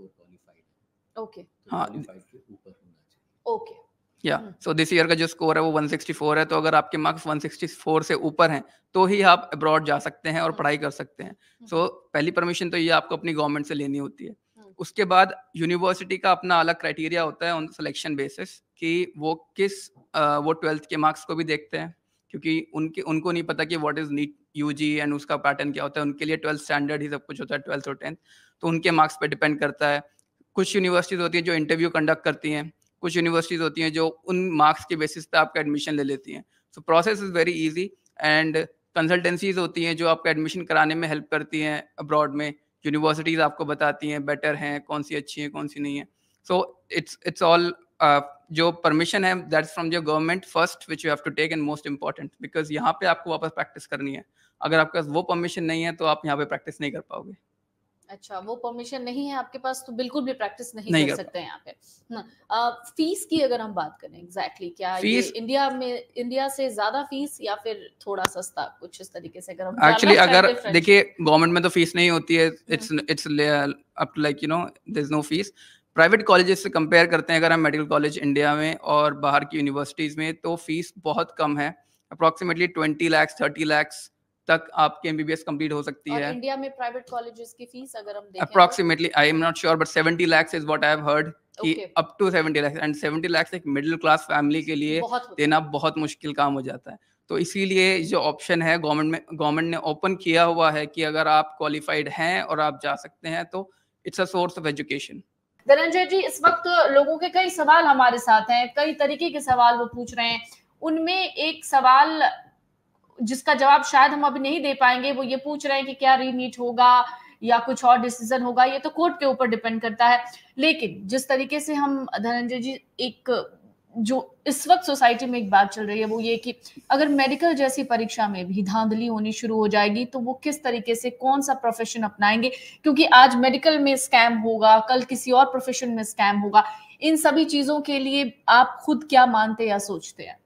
ओके, हाँ, ओके, या सो दिस ईयर का जो स्कोर है वो 164 है, तो अगर आपके मार्क्स 164 से ऊपर हैं तो ही आप अब्रॉड जा सकते हैं और पढ़ाई कर सकते हैं। सो पहली परमिशन तो ये आपको अपनी गवर्नमेंट से लेनी होती है। उसके बाद यूनिवर्सिटी का अपना अलग क्राइटेरिया होता है ऑन सिलेक्शन बेसिस, कि वो वो 12th के मार्क्स को भी देखते हैं, क्योंकि उनको नहीं पता कि what is NEET UG and उसका पैटर्न क्या होता है। उनके लिए 12th स्टैंडर्ड ही सब कुछ होता है, 12th और 10th, तो उनके मार्क्स पे डिपेंड करता है। कुछ यूनिवर्सिटीज होती हैं जो इंटरव्यू कंडक्ट करती हैं, कुछ यूनिवर्सिटीज होती हैं जो उन मार्क्स के बेसिस पे आपका एडमिशन ले लेती हैं। So process is very easy, and consultancies होती हैं जो आपका एडमिशन कराने में हेल्प करती हैं अब्रॉड में। यूनिवर्सिटीज आपको बताती हैं बेटर हैं, कौन सी अच्छी है, कौन सी नहीं है। सो इट्स ऑल जो परमिशन है that's from your government first, which you have to take, and most important, because यहाँ पे आपको वापस प्रैक्टिस करनी है। अगर आपके पास वो परमिशन नहीं है तो आप यहाँ पे प्रैक्टिस नहीं कर पाओगे। अच्छा, वो परमिशन नहीं है आपके पास तो बिल्कुल भी प्रैक्टिस नहीं कर सकते हैं यहाँ पे। फीस की अगर हम बात करें, एग्जैक्टली क्या ये इंडिया से ज्यादा फीस या फिर थोड़ा सस्ता, कुछ इस तरीके से अगर हम एक्चुअली अगर देखिए गवर्नमेंट में तो फीस नहीं होती है, it's up like you know there is no fees. Private colleges से कंपेयर करते हैं अगर हम मेडिकल कॉलेज इंडिया में और बाहर की यूनिवर्सिटीज में, तो फीस बहुत कम है, अप्रोक्सीमेटली 20 लाख 30 लाख तक आपके एमबीबीएस कंप्लीट हो सकती है। इंडिया में प्राइवेट कॉलेजेस की फीस अगर हम देखें approximately, I am not sure, but 70 lakh is what I have heard, कि up to 70 lakh, and 70 lakh एक मिडिल क्लास फैमिली के लिए देना बहुत मुश्किल काम हो जाता है। तो इसीलिए जो ऑप्शन है गवर्नमेंट ने ओपन किया हुआ है कि अगर आप क्वालिफाइड हैं और आप जा सकते हैं तो it's a source of education. Dhananjay ji, इस वक्त लोगों के कई सवाल हमारे साथ हैं, कई तरीके के सवाल वो पूछ रहे हैं। उनमें एक सवाल जिसका जवाब शायद हम अभी नहीं दे पाएंगे, वो ये पूछ रहे हैं कि क्या रीनीट होगा या कुछ और डिसीजन होगा, ये तो कोर्ट के ऊपर डिपेंड करता है। लेकिन जिस तरीके से हम, धनंजय जी, एक जो इस वक्त सोसाइटी में एक बात चल रही है वो ये कि अगर मेडिकल जैसी परीक्षा में भी धांधली होनी शुरू हो जाएगी तो वो किस तरीके से कौन सा प्रोफेशन अपनाएंगे, क्योंकि आज मेडिकल में स्कैम होगा, कल किसी और प्रोफेशन में स्कैम होगा। इन सभी चीजों के लिए आप खुद क्या मानते या सोचते हैं?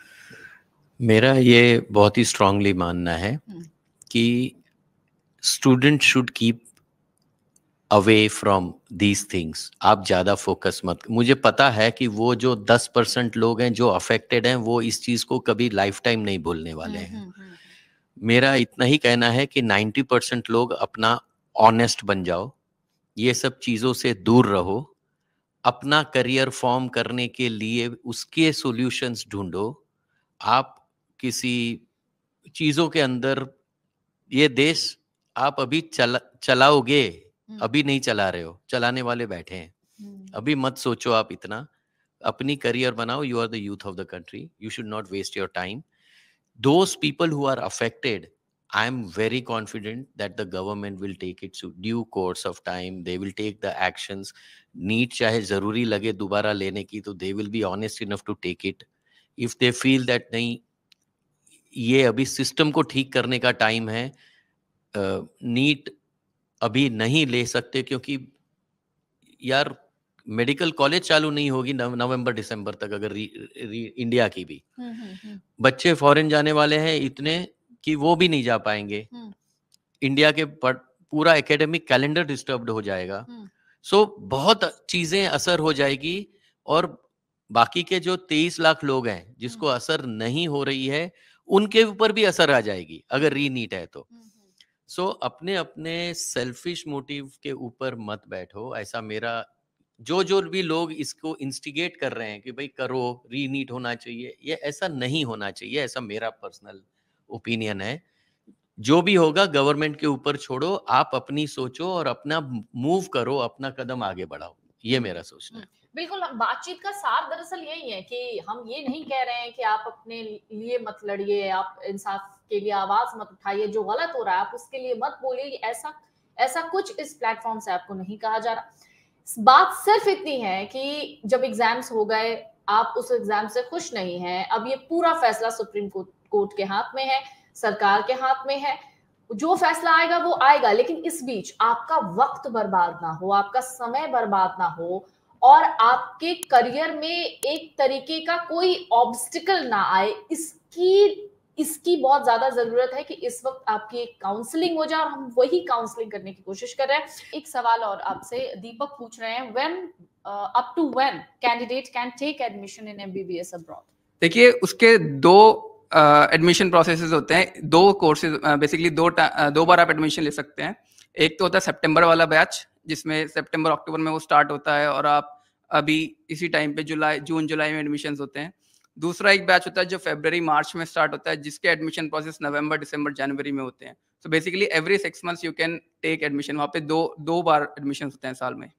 मेरा ये बहुत ही स्ट्रांगली मानना है कि student should keep away from these things. आप ज़्यादा फोकस मत। मुझे पता है कि वो जो 10% लोग हैं जो अफेक्टेड हैं वो इस चीज़ को कभी लाइफ टाइम नहीं भूलने वाले हैं। मेरा इतना ही कहना है कि 90% लोग अपना ऑनेस्ट बन जाओ, ये सब चीज़ों से दूर रहो, अपना करियर फॉर्म करने के लिए उसके सॉल्यूशंस ढूंढो। आप किसी चीज़ों के अंदर, ये देश आप अभी चलाओगे, अभी नहीं चला रहे हो, चलाने वाले बैठे हैं। अभी मत सोचो आप इतना, अपनी करियर बनाओ। You are the youth of the country, you should not waste your time. Those people who are affected, I am very confident that the government will take its due course of time. They will take the actions. NEET चाहे जरूरी लगे दोबारा लेने की तो they will be honest enough to take it. If they feel that नहीं, ये अभी सिस्टम को ठीक करने का टाइम है, नीट अभी नहीं ले सकते क्योंकि यार मेडिकल कॉलेज चालू नहीं होगी नवंबर दिसंबर तक, अगर इंडिया की भी बच्चे फॉरेन जाने वाले हैं इतने कि वो भी नहीं जा पाएंगे, इंडिया के पूरा एकेडमिक कैलेंडर डिस्टर्ब्ड हो जाएगा। सो बहुत चीजें असर हो जाएगी, और बाकी के जो 23 लाख लोग हैं जिसको असर नहीं हो रही है, उनके ऊपर भी असर आ जाएगी अगर रीनीट है तो। सो अपने अपने सेल्फिश मोटिव के ऊपर मत बैठो, ऐसा मेरा, जो भी लोग इसको इंस्टिगेट कर रहे हैं कि भाई करो, रीनीट होना चाहिए, ये ऐसा नहीं होना चाहिए, ऐसा मेरा पर्सनल ओपिनियन है। जो भी होगा गवर्नमेंट के ऊपर छोड़ो, आप अपनी सोचो और अपना मूव करो, अपना कदम आगे बढ़ाओ, ये मेरा सोचना है। बिल्कुल, बातचीत का सार दरअसल यही है कि हम ये नहीं कह रहे हैं कि आप अपने लिए मत लड़िए, आप इंसाफ के लिए आवाज मत उठाइए, जो गलत हो रहा है आप उसके लिए मत बोलिए, ऐसा कुछ इस प्लेटफॉर्म से आपको नहीं कहा जा रहा। बात सिर्फ इतनी है कि जब एग्जाम्स हो गए, आप उस एग्जाम से खुश नहीं हैं, अब ये पूरा फैसला सुप्रीम कोर्ट के हाथ में है, सरकार के हाथ में है, जो फैसला आएगा वो आएगा, लेकिन इस बीच आपका वक्त बर्बाद ना हो, आपका समय बर्बाद ना हो, और आपके करियर में एक तरीके का कोई ऑब्स्टिकल ना आए, इसकी बहुत ज्यादा जरूरत है कि इस वक्त आपकी एक काउंसलिंग हो जाए, और हम वही काउंसलिंग करने की कोशिश कर रहे हैं। एक सवाल और आपसे दीपक पूछ रहे हैं, up to when candidate can take admission in MBBS abroad? देखिए, उसके दो एडमिशन प्रोसेसेस होते हैं, दो कोर्सेज, बेसिकली दो बार आप एडमिशन ले सकते हैं। एक तो होता है सितंबर वाला बैच, जिसमें सितंबर अक्टूबर में वो स्टार्ट होता है, और आप अभी इसी टाइम पे जून जुलाई में एडमिशन होते हैं। दूसरा एक बैच होता है जो फरवरी मार्च में स्टार्ट होता है, जिसके एडमिशन प्रोसेस नवंबर दिसंबर जनवरी में होते हैं। So basically every 6 months you can take admission. वहाँ पे दो बार एडमिशन होते हैं साल में।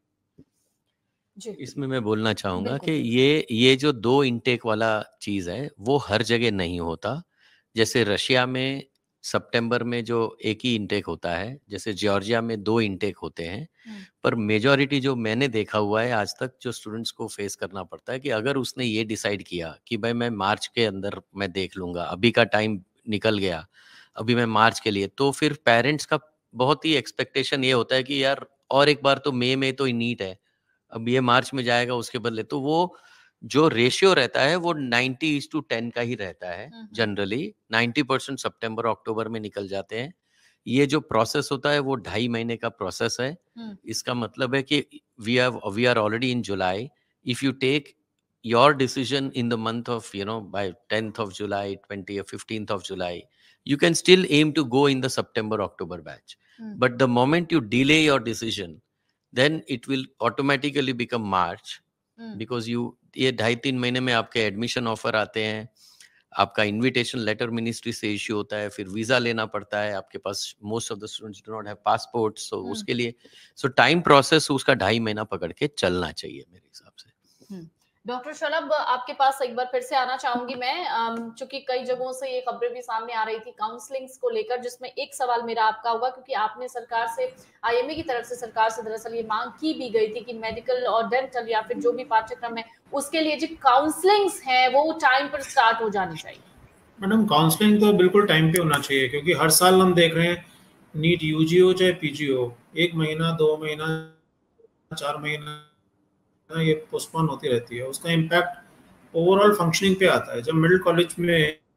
इसमें मैं बोलना चाहूंगा कि ये जो 2 इंटेक वाला चीज है वो हर जगह नहीं होता। जैसे रशिया में सितंबर में जो एक ही इंटेक होता है, जैसे जॉर्जिया में 2 इंटेक होते हैं, पर मेजॉरिटी जो मैंने देखा हुआ है आज तक, जो स्टूडेंट्स को फेस करना पड़ता है कि अगर उसने ये डिसाइड किया कि भाई मैं मार्च के अंदर मैं देख लूंगा, अभी का टाइम निकल गया, अभी मैं मार्च के लिए, तो फिर पेरेंट्स का बहुत ही एक्सपेक्टेशन ये होता है कि यार और एक बार तो मई में तो नीट है, अब ये मार्च में जाएगा उसके बदले, तो वो जो रेशियो रहता है वो 90:10 का ही रहता है। जनरली 90% सितंबर अक्टूबर में निकल जाते हैं। ये जो प्रोसेस होता है वो 2.5 महीने का प्रोसेस है। इसका मतलब है कि we are already in July. If you take your decision in the month of by 10th of July, 20th or 15th of July, you can still aim to go in the September October batch. But the moment you delay your decision, then it will automatically become March, because ये 2.5-3 महीने में आपके admission offer आते हैं, आपका invitation letter ministry से issue होता है, फिर वीजा लेना पड़ता है, आपके पास most of the students do not have passport, so उसके लिए टाइम प्रोसेस उसका 2.5 महीना पकड़ के चलना चाहिए मेरे हिसाब से। डॉक्टर शलभ, आपके पास एक बार फिर से आना चाहूंगी मैं, चूंकि कई जगहों से ये खबरें भी सामने आ रही थी काउंसलिंग्स को लेकर, जिसमें एक सवाल मेरा आपका होगा, क्योंकि आपने सरकार से, आईएमए की तरफ से सरकार से दरअसल ये मांग की भी गई थी कि मेडिकल और डेंटल या फिर जो भी पाठ्यक्रम है उसके लिए जो काउंसलिंग्स है वो टाइम पर स्टार्ट हो जानी चाहिए। मैडम, काउंसलिंग तो बिल्कुल टाइम पे होना चाहिए, क्योंकि हर साल हम देख रहे हैं नीट यूजी हो चाहे पीजी हो, 1 महीना 2 महीना 4 महीना ये पोस्टपोन होती रहती है। उसका इम्पैक्ट ओवरऑल फंक्शनिंग पे आता है। जब मिडिल कॉलेज में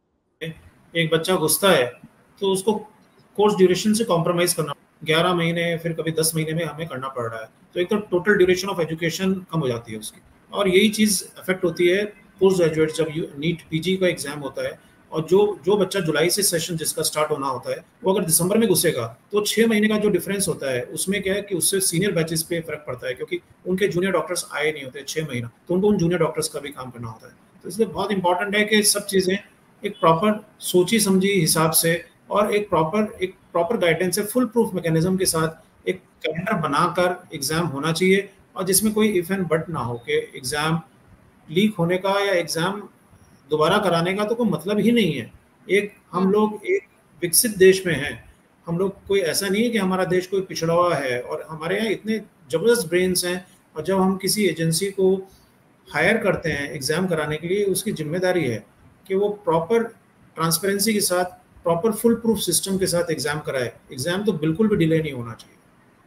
एक बच्चा घुसता है तो उसको कोर्स ड्यूरेशन से कॉम्प्रोमाइज करना, 11 महीने फिर कभी 10 महीने में हमें करना पड़ रहा है, तो एक तो टोटल ड्यूरेशन ऑफ एजुकेशन कम हो जाती है उसकी। और यही चीज़ अफेक्ट होती है पोस्ट ग्रेजुएट, जब नीट पीजी का एग्जाम होता है, और जो बच्चा जुलाई से सेशन जिसका स्टार्ट होना होता है, वो अगर दिसंबर में घुसेगा तो 6 महीने का जो डिफरेंस होता है उसमें क्या है कि उससे सीनियर बैचेस पे फर्क पड़ता है, क्योंकि उनके जूनियर डॉक्टर्स आए नहीं होते 6 महीना, तो उनको उन जूनियर डॉक्टर्स का भी काम करना होता है। तो इसलिए बहुत इंपॉर्टेंट है कि सब चीज़ें एक प्रॉपर सोची समझी हिसाब से और एक प्रॉपर गाइडेंस से, फुल प्रूफ मैकेनिज्म के साथ एक कैलेंडर बनाकर एग्जाम होना चाहिए, और जिसमें कोई इफ एंड बट ना हो कि एग्जाम लीक होने का या एग्जाम दोबारा कराने का तो कोई मतलब ही नहीं है। हम लोग एक विकसित देश में हैं, हम लोग कोई ऐसा नहीं है कि हमारा देश कोई पिछड़ा हुआ है, और हमारे यहाँ इतने जबरदस्त ब्रेन्स हैं, और जब हम किसी एजेंसी को हायर करते हैं एग्जाम कराने के लिए, उसकी जिम्मेदारी है कि वो प्रॉपर ट्रांसपेरेंसी के साथ, प्रॉपर फुल प्रूफ सिस्टम के साथ एग्जाम कराए। एग्जाम तो बिल्कुल भी डिले नहीं होना चाहिए।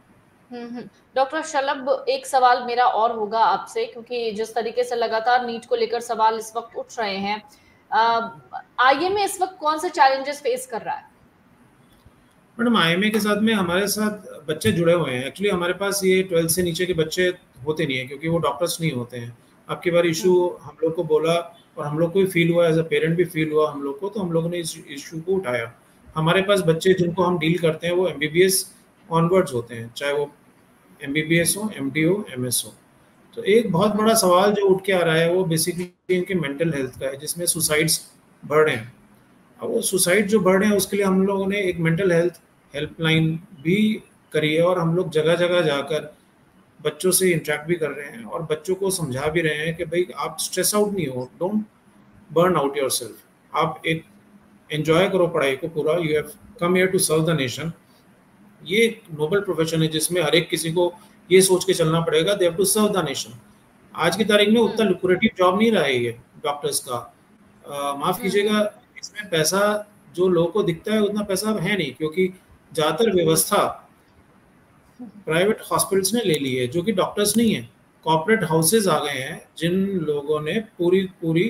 डॉक्टर शलभ, एक सवाल मेरा और होगा आपसे, क्योंकि जिस तरीके से लगातार नीट को लेकर सवाल इस वक्त उठ रहे हैं, आईएमए इस वक्त कौन से चैलेंजेस फेस कर रहा है? मैडम IMA के साथ में हमारे साथ बच्चे जुड़े हुए हैं। एक्चुअली हमारे पास ये 12th से नीचे के बच्चे होते नहीं है क्योंकि वो डॉक्टर्स नहीं होते हैं। आपकी बार इशू हम लोग को बोला और हम लोग को भी फील हुआ, एज अ पेरेंट भी फील हुआ हम लोग को, तो हम लोगों ने इस इशू को उठाया। हमारे पास बच्चे जिनको हम डील करते हैं वो MBBS ऑनवर्ड्स होते हैं, चाहे वो MBBS हो, MD हो, MS हो। तो एक बहुत बड़ा सवाल जो उठ के आ रहा है वो बेसिकली इनके मेंटल हेल्थ का है, जिसमें सुसाइड्स बढ़ रहे हैं। अब वो सुसाइड जो बढ़ रहे हैं उसके लिए हम लोगों ने एक मेंटल हेल्थ हेल्पलाइन भी करी है और हम लोग जगह जगह जाकर बच्चों से इंटरेक्ट भी कर रहे हैं और बच्चों को समझा भी रहे हैं कि भाई आप स्ट्रेस आउट नहीं हो, डोंट बर्न आउट योरसेल्फ, आप एक एंजॉय करो पढ़ाई को पूरा, you have come here to serve the nation. ये एक नोबल प्रोफेशन है जिसमें हर एक किसी को ये सोच के चलना पड़ेगा, they have to serve the nation. आज की तारीख में उतना लुक्रेटिव जॉब नहीं रहा है ये डॉक्टर्स का। माफ कीजिएगा, इसमें पैसा जो लोगों को दिखता है उतना पैसा है नहीं, क्योंकि ज्यादातर व्यवस्था प्राइवेट हॉस्पिटल्स ने ले ली है जो कि डॉक्टर्स नहीं है। कॉर्पोरेट हाउसेज आ गए हैं जिन लोगों ने पूरी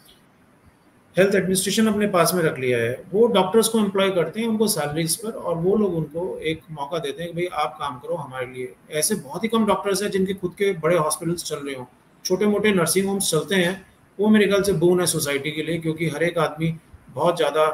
हेल्थ एडमिनिस्ट्रेशन अपने पास में रख लिया है। वो डॉक्टर्स को एम्प्लॉय करते हैं उनको सैलरीज पर, और वो लोग उनको एक मौका देते हैं कि भाई आप काम करो हमारे लिए। ऐसे बहुत ही कम डॉक्टर्स हैं जिनके खुद के बड़े हॉस्पिटल्स चल रहे हों। छोटे मोटे नर्सिंग होम्स चलते हैं, वो मेरे ख्याल से बोन है सोसाइटी के लिए, क्योंकि हर एक आदमी बहुत ज़्यादा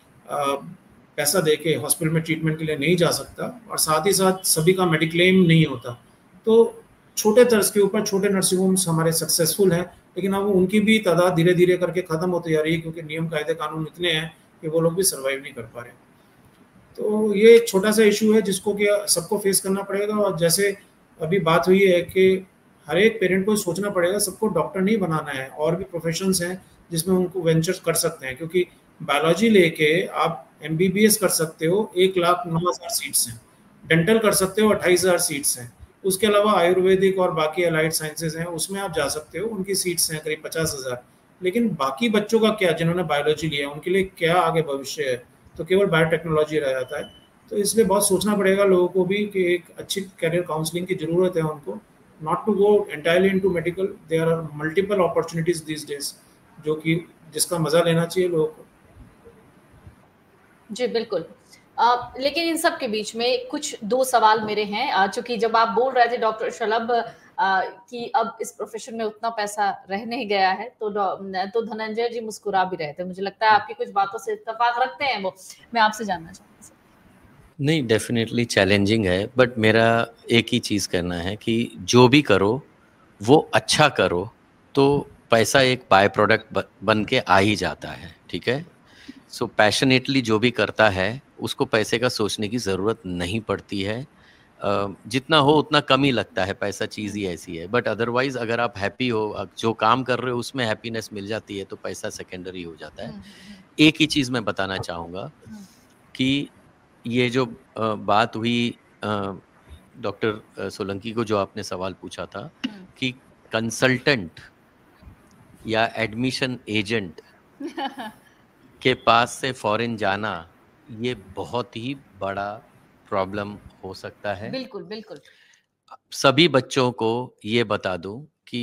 पैसा दे के हॉस्पिटल में ट्रीटमेंट के लिए नहीं जा सकता, और साथ ही साथ सभी का मेडिक्लेम नहीं होता। तो छोटे तर्ज के ऊपर छोटे नर्सिंग होम्स हमारे सक्सेसफुल हैं, लेकिन अब उनकी भी तादाद धीरे धीरे करके ख़त्म होती जा रही है, क्योंकि नियम कायदे कानून इतने हैं कि वो लोग भी सर्वाइव नहीं कर पा रहे। तो ये एक छोटा सा इशू है जिसको कि सबको फेस करना पड़ेगा। और जैसे अभी बात हुई है कि हर एक पेरेंट को सोचना पड़ेगा, सबको डॉक्टर नहीं बनाना है, और भी प्रोफेशंस हैं जिसमें उनको वेंचर कर सकते हैं, क्योंकि बायोलॉजी लेके आप MBBS कर सकते हो, 1,09,000 सीट्स हैं। डेंटल कर सकते हो, 28,000 सीट्स हैं। उसके अलावा आयुर्वेदिक और बाकी अलाइड साइंसेज हैं, उसमें आप जा सकते हो, उनकी सीट्स हैं करीब 50,000। लेकिन बाकी बच्चों का क्या, जिन्होंने बायोलॉजी लिया है उनके लिए क्या आगे भविष्य है? तो केवल बायोटेक्नोलॉजी रह जाता है। तो इसलिए बहुत सोचना पड़ेगा लोगों को भी कि एक अच्छी कैरियर काउंसलिंग की ज़रूरत है उनको, not to go entirely into medical. There are multiple opportunities these days जो कि जिसका मजा लेना चाहिए लोगों को। जी बिल्कुल। लेकिन इन सब के बीच में कुछ दो सवाल मेरे हैं, चूंकि जब आप बोल रहे थे डॉक्टर शलभ कि अब इस प्रोफेशन में उतना पैसा रह नहीं गया है, तो धनंजय जी मुस्कुरा भी रहे थे। मुझे लगता है आपकी कुछ बातों से इत्तेफाक रखते हैं वो। मैं आपसे जानना चाहूँगी। नहीं, डेफिनेटली चैलेंजिंग है, बट मेरा एक ही चीज़ करना है कि जो भी करो वो अच्छा करो, तो पैसा एक बाय प्रोडक्ट बन के आ ही जाता है। ठीक है, सो पैशनेटली जो भी करता है उसको पैसे का सोचने की ज़रूरत नहीं पड़ती है। जितना हो उतना कम ही लगता है, पैसा चीज़ ही ऐसी है। बट अदरवाइज अगर आप हैप्पी हो, जो काम कर रहे हो उसमें हैप्पीनेस मिल जाती है, तो पैसा सेकेंडरी हो जाता है। एक ही चीज़ मैं बताना चाहूँगा कि ये जो बात हुई डॉक्टर सोलंकी को, जो आपने सवाल पूछा था कि कंसल्टेंट या एडमिशन एजेंट के पास से फॉरेन जाना, ये बहुत ही बड़ा प्रॉब्लम हो सकता है। बिल्कुल बिल्कुल। सभी बच्चों को ये बता दूं कि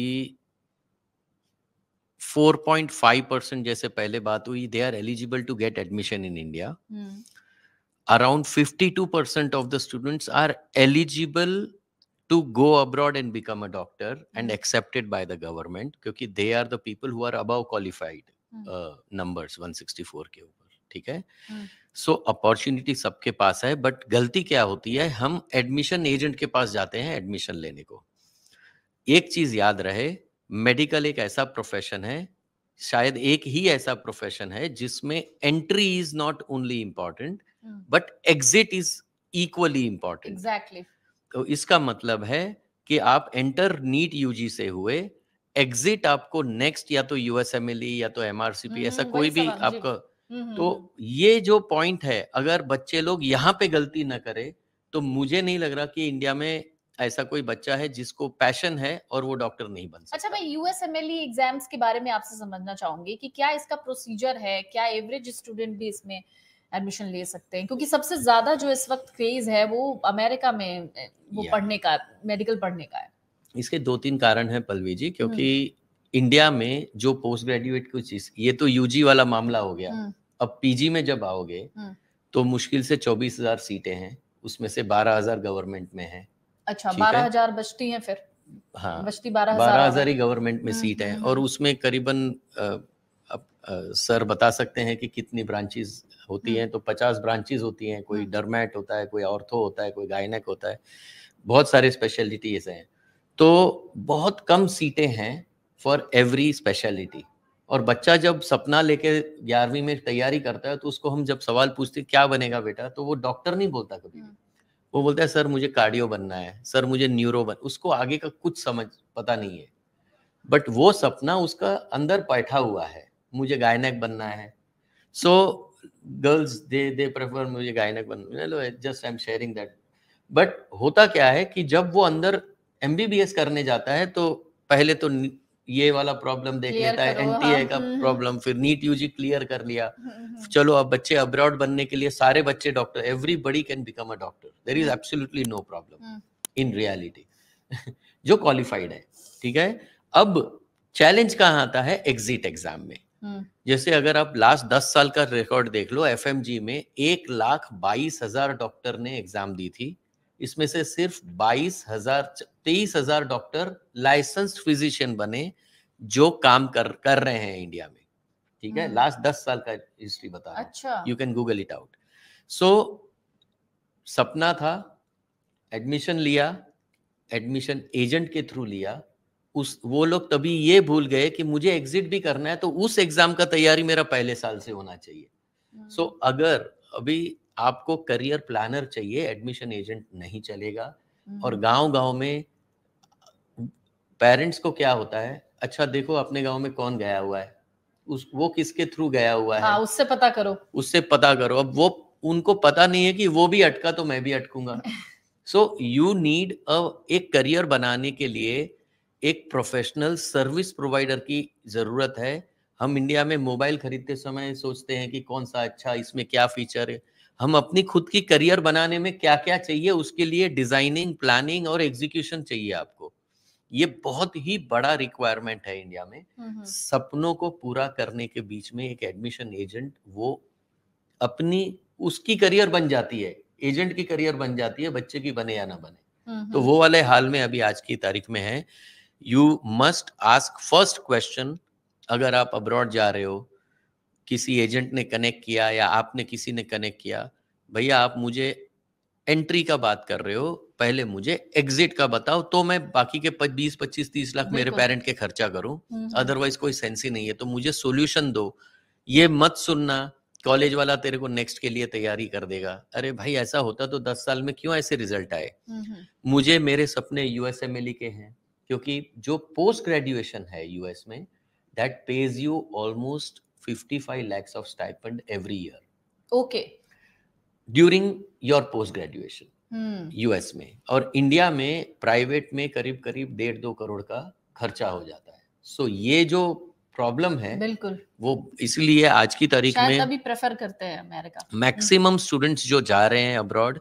4.5% जैसे पहले बात हुई, they are eligible to get admission in India. Around 52% of the students are eligible to go abroad and become a doctor and accepted by the government, क्योंकि they are the people who are above qualified numbers 164 के ऊपर। ठीक है, so opportunity सबके पास है, but गलती क्या होती है, हम एडमिशन एजेंट के पास जाते हैं एडमिशन लेने को। एक चीज याद रहे, मेडिकल एक ऐसा प्रोफेशन है, शायद एक ही ऐसा प्रोफेशन है जिसमें entry is not only important but exit is equally important. Exactly. तो इसका मतलब है कि आप एंटर नीट यूजी से हुए, एग्जिट आपको नेक्स्ट या तो USMLE या तो MRCP, ऐसा कोई भी आपका। तो ये जो पॉइंट है, अगर बच्चे लोग यहाँ पे गलती ना करे, तो मुझे नहीं लग रहा कि इंडिया में ऐसा कोई बच्चा है जिसको पैशन है और वो डॉक्टर नहीं बन सकता। अच्छा, मैं USMLE एग्जाम्स के बारे में आपसे समझना चाहूंगी कि क्या इसका प्रोसीजर है, क्या एवरेज स्टूडेंट भी इसमें एडमिशन ले सकते हैं? क्योंकि सबसे ज्यादा जो इस वक्त क्रेज है वो अमेरिका में वो पढ़ने का, मेडिकल पढ़ने का है। इसके 2-3 कारण हैं पल्लवी जी, क्योंकि इंडिया में जो पोस्ट ग्रेजुएट की चीज, ये तो UG वाला मामला हो गया। अब PG में जब आओगे तो मुश्किल से 24,000 सीटें हैं, उसमें से 12,000 गवर्नमेंट में है। अच्छा, 12,000 बचती हैं फिर? हाँ, बचती 12,000 12,000 ही गवर्नमेंट में सीट है, और उसमें करीबन सर बता सकते हैं कि कितनी ब्रांचेस होती हैं। तो 50 ब्रांचेस होती हैं, कोई डर्मेट होता है, कोई ऑर्थो होता है, कोई गायनेक होता है, बहुत सारे स्पेशलिटीज हैं। तो बहुत कम सीटें हैं फॉर एवरी स्पेशलिटी। और बच्चा जब सपना लेके 11वीं में तैयारी करता है, तो उसको हम जब सवाल पूछते क्या बनेगा बेटा, तो वो डॉक्टर नहीं बोलता कभी भी। वो बोलता है सर मुझे कार्डियो बनना है, सर मुझे न्यूरो उसको आगे का कुछ समझ पता नहीं है, बट वो सपना उसका अंदर बैठा हुआ है, मुझे गायनेक बनना है। सो गर्ल्स दे प्रेफर मुझे गायनेक बनना, just I am sharing that. But होता क्या है कि जब वो अंदर MBBS करने जाता है, तो पहले तो ये वाला प्रॉब्लम देख लेता है, NTA का प्रॉब्लम, फिर नीट UG क्लियर कर लिया, चलो अब बच्चे अब्रॉड बनने के लिए सारे बच्चे doctor, everybody can become a doctor, there is absolutely no problem in reality जो क्वालिफाइड है। ठीक है, अब चैलेंज कहाँ आता है? एग्जिट एग्जाम में। जैसे अगर आप लास्ट 10 साल का रिकॉर्ड देख लो, FMG में 1,22,000 डॉक्टर ने एग्जाम दी थी, इसमें से सिर्फ 23,000 डॉक्टर लाइसेंस्ड फिजिशियन बने जो काम कर रहे हैं इंडिया में। ठीक है, लास्ट 10 साल का हिस्ट्री बता रहा हूं। अच्छा, you can Google it out. So सपना था, एडमिशन लिया, एडमिशन एजेंट के थ्रू लिया, वो लोग तभी ये भूल गए कि मुझे एग्जिट भी करना है, तो उस एग्जाम का तैयारी मेरा पहले साल से होना चाहिए। सो अगर अभी आपको करियर प्लानर चाहिए, एडमिशन एजेंट नहीं चलेगा। और गांव-गांव में पेरेंट्स को क्या होता है, अच्छा देखो अपने गांव में कौन गया हुआ है, वो किसके थ्रू गया हुआ है, उससे पता करो, उससे पता करो। अब वो उनको पता नहीं है कि वो भी अटका तो मैं भी अटकूंगा। सो यू नीड एक करियर बनाने के लिए एक प्रोफेशनल सर्विस प्रोवाइडर की जरूरत है। हम इंडिया में मोबाइल खरीदते समय सोचते हैं कि कौन सा अच्छा, इसमें क्या फीचर है। हम अपनी खुद की करियर बनाने में क्या क्या चाहिए, उसके लिए डिजाइनिंग, प्लानिंग और एग्जीक्यूशन चाहिए आपको। ये बहुत ही बड़ा रिक्वायरमेंट है इंडिया में। सपनों को पूरा करने के बीच में एक एडमिशन एजेंट वो अपनी उसकी करियर बन जाती है, एजेंट की करियर बन जाती है, बच्चे की बने या ना बने। तो वो वाले हाल में अभी आज की तारीख में है। You must ask first question, अगर आप अब्रॉड जा रहे हो, किसी एजेंट ने कनेक्ट किया या आपने किसी ने कनेक्ट किया, भैया आप मुझे एंट्री का बात कर रहे हो, पहले मुझे एग्जिट का बताओ, तो मैं बाकी के 20, 25, 30 लाख मेरे पेरेंट के खर्चा करूं, अदरवाइज कोई सेंस ही नहीं है। तो मुझे सोल्यूशन दो। ये मत सुनना कॉलेज वाला तेरे को नेक्स्ट के लिए तैयारी कर देगा। अरे भाई ऐसा होता तो 10 साल में क्यों ऐसे रिजल्ट आए। मुझे मेरे सपने USMLE के हैं, क्योंकि जो पोस्ट ग्रेजुएशन है US में, that pays you almost 55 lakhs of stipend every year. Okay, during your post graduation US में। और इंडिया में प्राइवेट में करीब करीब 1.5-2 करोड़ का खर्चा हो जाता है। सो ये जो प्रॉब्लम है, बिल्कुल, वो इसलिए आज की तारीख में अभी प्रेफर करते हैं अमेरिका। मैक्सिमम स्टूडेंट्स जो जा रहे हैं अब्रॉड,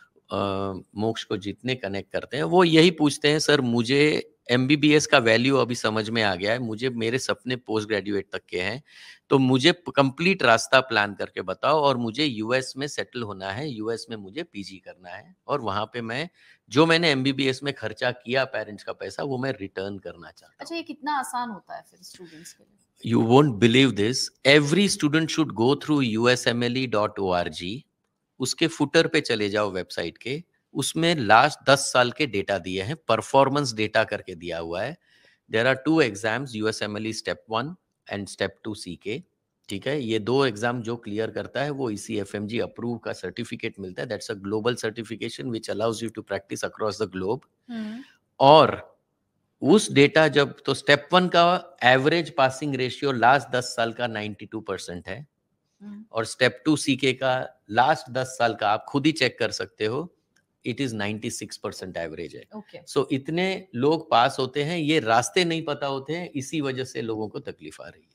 मोक्ष को जितने कनेक्ट करते हैं, वो यही पूछते हैं, सर मुझे MBBS का वैल्यू अभी समझ में आ गया है, मुझे मेरे सपने पोस्ट ग्रेजुएट तक के हैं, तो मुझे कंप्लीट रास्ता प्लान करके बताओ, और मुझे US में सेटल होना है, US में मुझे PG करना है, और वहां पे मैं जो मैंने MBBS में खर्चा किया पेरेंट्स का पैसा, वो मैं रिटर्न करना चाहता हूँ। अच्छा, ये कितना आसान होता है फिर स्टूडेंट्स के लिए? You won't believe this. Every student should go through usmle.org. उसके फुटर पे चले जाओ वेबसाइट के, उसमें लास्ट 10 साल के डेटा दिए हैं, परफॉर्मेंस डेटा करके दिया हुआ है। There are 2 exams, USMLE step 1 and step 2 CK। ठीक है, ये 2 एग्जाम जो क्लियर करता है वो इसी FMG अप्रूव का सर्टिफिकेट मिलता है। That's a global certification which allows you to practice across the globe. और उस डेटा जब, तो स्टेप 1 का एवरेज पासिंग रेशियो लास्ट 10 साल का 92% है, और स्टेप 2 CK का लास्ट 10 साल का आप खुद ही चेक कर सकते हो, इट इज 96% एवरेज है। सो इतने लोग पास होते हैं, ये रास्ते नहीं पता होते हैं, इसी वजह से लोगों को तकलीफ आ रही है।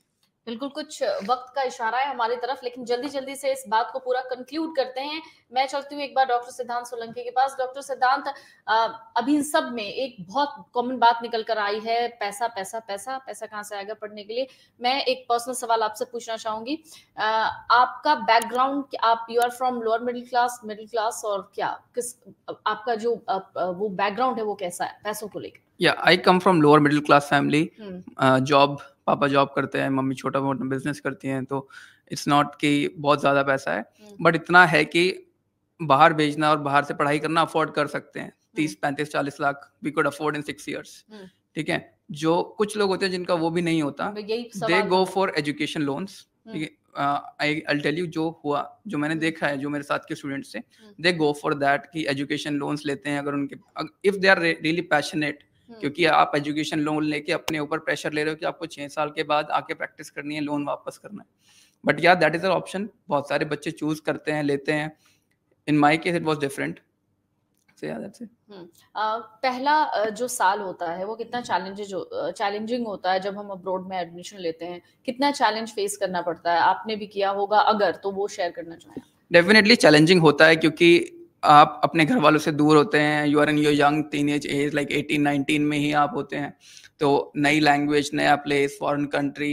बिल्कुल, कुछ वक्त का इशारा है हमारी तरफ, लेकिन जल्दी जल्दी से इस बात को पूरा कंक्लूड करते हैं। मैं चलती हूँ एक बार डॉक्टर सिद्धांत सोलंकी के पास। डॉक्टर सिद्धांत, अभी इन सब में एक बहुत कॉमन बात निकल कर आई है, पैसा पैसा पैसा पैसा कहाँ से आएगा पढ़ने के लिए। मैं एक पर्सनल सवाल आपसे पूछना चाहूंगी, आपका बैकग्राउंड, आप you are from lower middle class और क्या किस आपका जो वो बैकग्राउंड है वो कैसा है पैसों को लेकर? या I come from lower middle class family. Job, पापा जॉब करते हैं, मम्मी छोटा मोटा बिजनेस करती हैं, तो इट्स नॉट कि बहुत ज़्यादा पैसा है, बट इतना है कि बाहर भेजना और बाहर से पढ़ाई करना अफोर्ड कर सकते हैं। 30-35-40 lakh we could afford in 6 years। ठीक है, जो कुछ लोग होते हैं जिनका वो भी नहीं होता, they go for education loans. ठीक है, I'll tell you जो मैंने देखा है, जो मेरे साथ के स्टूडेंट्स थे, दे गो फॉर दैट कि एजुकेशन लोन्स लेते हैं अगर उनके, if they are really passionate. क्योंकि आप एजुकेशन लोन लेके अपने ऊपर प्रेशर ले रहे हो कि आपको 6 साल के बाद आके प्रैक्टिस करनी है, लोन वापस करना है। बट या दैट इज एन ऑप्शन, बहुत सारे बच्चे चूज करते हैं, लेते हैं। In my case it was different. पहला जो साल होता है वो कितना चैलेंजिंग होता है जब हम अब्रॉड में एडमिशन लेते हैं? कितना चैलेंज फेस करना पड़ता है? आपने भी किया होगा, अगर तो वो शेयर करना चाहें। डेफिनेटली चैलेंजिंग होता है, क्योंकि आप अपने घर वालों से दूर होते हैं। You are in your young teenage age, like 18-19 में ही आप होते हैं। तो नई लैंग्वेज, नया प्लेस, फॉरेन कंट्री,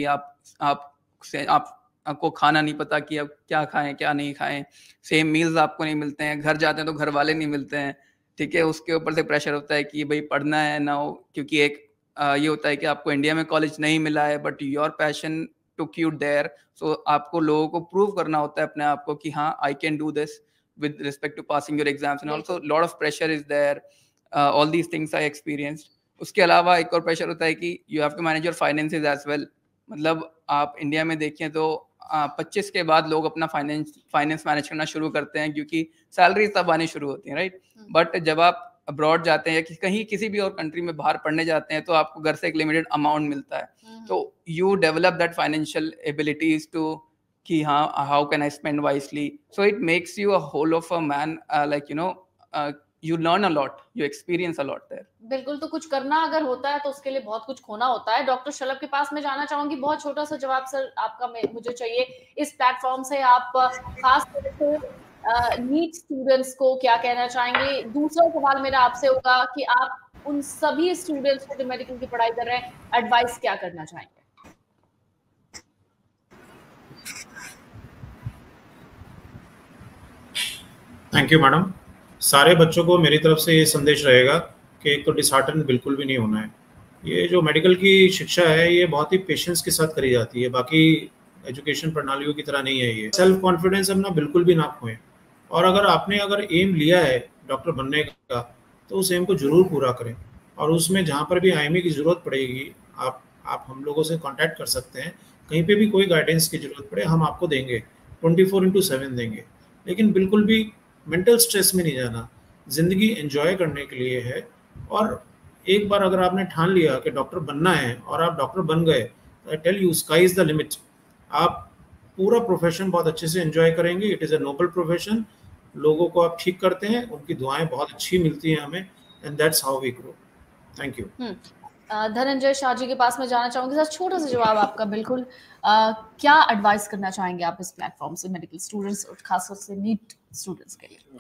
आपको खाना नहीं पता कि अब क्या खाएं क्या नहीं खाएं। सेम मील्स आपको नहीं मिलते हैं, घर जाते हैं तो घर वाले नहीं मिलते हैं। ठीक है, उसके ऊपर से प्रेशर होता है कि भाई पढ़ना है ना हो, क्योंकि एक ये होता है कि आपको इंडिया में कॉलेज नहीं मिला है, but your passion took you there. So आपको लोगों को प्रूव करना होता है अपने आप को कि हाँ, I can do this with respect to passing your exams, and also lot of pressure is there. All these things I experienced. उसके अलावा एक और प्रेशर होता है कि you have to manage your finances as well. मतलब आप India में देखें तो 25 के बाद लोग अपना फाइनेंस मैनेज करना शुरू करते हैं, क्योंकि सैलरी तब आनी शुरू होती है, राइट? बट जब आप अब्रॉड जाते हैं या कहीं किसी भी और कंट्री में बाहर पढ़ने जाते हैं, तो आपको घर से एक लिमिटेड अमाउंट मिलता है। तो you develop that financial abilities to कि हाँ, how can I spend wisely? So it makes you a whole of a man, like you know, you learn a lot, you experience a lot there. बिल्कुल, तो कुछ करना अगर होता है तो उसके लिए बहुत कुछ खोना होता है। डॉक्टर शलभ के पास मैं जाना चाहूंगी, बहुत छोटा सा जवाब सर आपका मुझे चाहिए इस प्लेटफॉर्म से। आप खास तौर से नीट स्टूडेंट्स को क्या कहना चाहेंगे? दूसरा सवाल मेरा आपसे होगा कि आप उन सभी स्टूडेंट्स को जो मेडिकल की पढ़ाई कर रहे हैं, एडवाइस क्या करना चाहेंगे? Thank you madam. सारे बच्चों को मेरी तरफ से ये संदेश रहेगा कि एक तो डिसहार्टन बिल्कुल भी नहीं होना है। ये जो मेडिकल की शिक्षा है, ये बहुत ही पेशेंस के साथ करी जाती है, बाकी एजुकेशन प्रणालियों की तरह नहीं है। ये सेल्फ कॉन्फिडेंस अपना बिल्कुल भी ना खोएं, और अगर एम लिया है डॉक्टर बनने का, तो उस एम को जरूर पूरा करें। और उसमें जहाँ पर भी IME की ज़रूरत पड़ेगी, आप हम लोगों से कांटेक्ट कर सकते हैं। कहीं पे भी कोई गाइडेंस की ज़रूरत पड़े, हम आपको देंगे, 24/7 देंगे। लेकिन बिल्कुल भी मेंटल स्ट्रेस में नहीं जाना, ज़िंदगी एंजॉय करने के लिए है। और एक बार अगर आपने ठान लिया कि डॉक्टर बनना है और आप डॉक्टर बन गए, तो I tell you, sky is the limit. आप पूरा प्रोफेशन बहुत अच्छे से एंजॉय करेंगे। It is a noble profession. लोगों को आप ठीक करते हैं, उनकी दुआएं बहुत अच्छी मिलती हैं हमें, and that's how we grow. Thank you. Dhananjay Shah ji के पास मैं जाना चाहूंगी सर, छोटा सा जवाब आपका बिल्कुल। क्या एडवाइस करना चाहेंगे आप इस प्लेटफॉर्म से मेडिकल स्टूडेंट्स और खासतौर से नीट स्टूडेंट्स के लिए?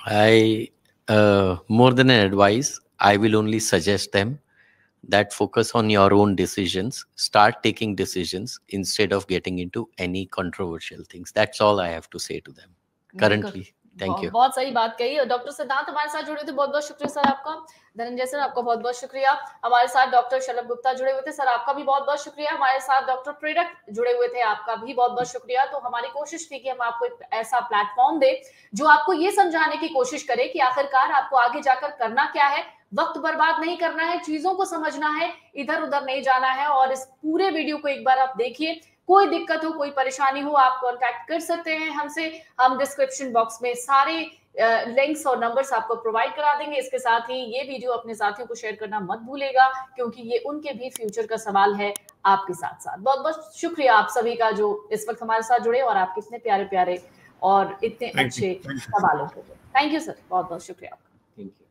I more than an advice, I will only suggest them that focus on your own decisions. Start taking decisions instead of getting into any controversial things. That's all I have to say to them currently. Thank you. बहुत सही बात कही। Doctor सिद्धांत हमारे साथ जुड़े थे, बहुत बहुत शुक्रिया सर आपका। धनंजय सर, आपका बहुत बहुत शुक्रिया। हमारे साथ डॉक्टर शलभ गुप्ता जुड़े हुए थे, सर आपका भी बहुत बहुत शुक्रिया। हमारे साथ डॉक्टर प्रेरक जुड़े हुए थे, आपका भी बहुत बहुत शुक्रिया। तो हमारी कोशिश थी कि हम आपको एक ऐसा प्लेटफॉर्म दे जो आपको ये समझाने की कोशिश करे कि आखिरकार आपको आगे जाकर करना क्या है। वक्त बर्बाद नहीं करना है, चीजों को समझना है, इधर उधर नहीं जाना है। और इस पूरे वीडियो को एक बार आप देखिए। कोई दिक्कत हो, कोई परेशानी हो, आप कांटेक्ट कर सकते हैं हमसे। हम डिस्क्रिप्शन बॉक्स में सारे लिंक्स और नंबर्स आपको प्रोवाइड करा देंगे। इसके साथ ही ये वीडियो अपने साथियों को शेयर करना मत भूलेगा, क्योंकि ये उनके भी फ्यूचर का सवाल है आपके साथ साथ। बहुत बहुत शुक्रिया आप सभी का जो इस वक्त हमारे साथ जुड़े और आपके इतने प्यारे प्यारे और इतने अच्छे सवालों को। थैंक यू सर, बहुत बहुत शुक्रिया आपका। Thank you.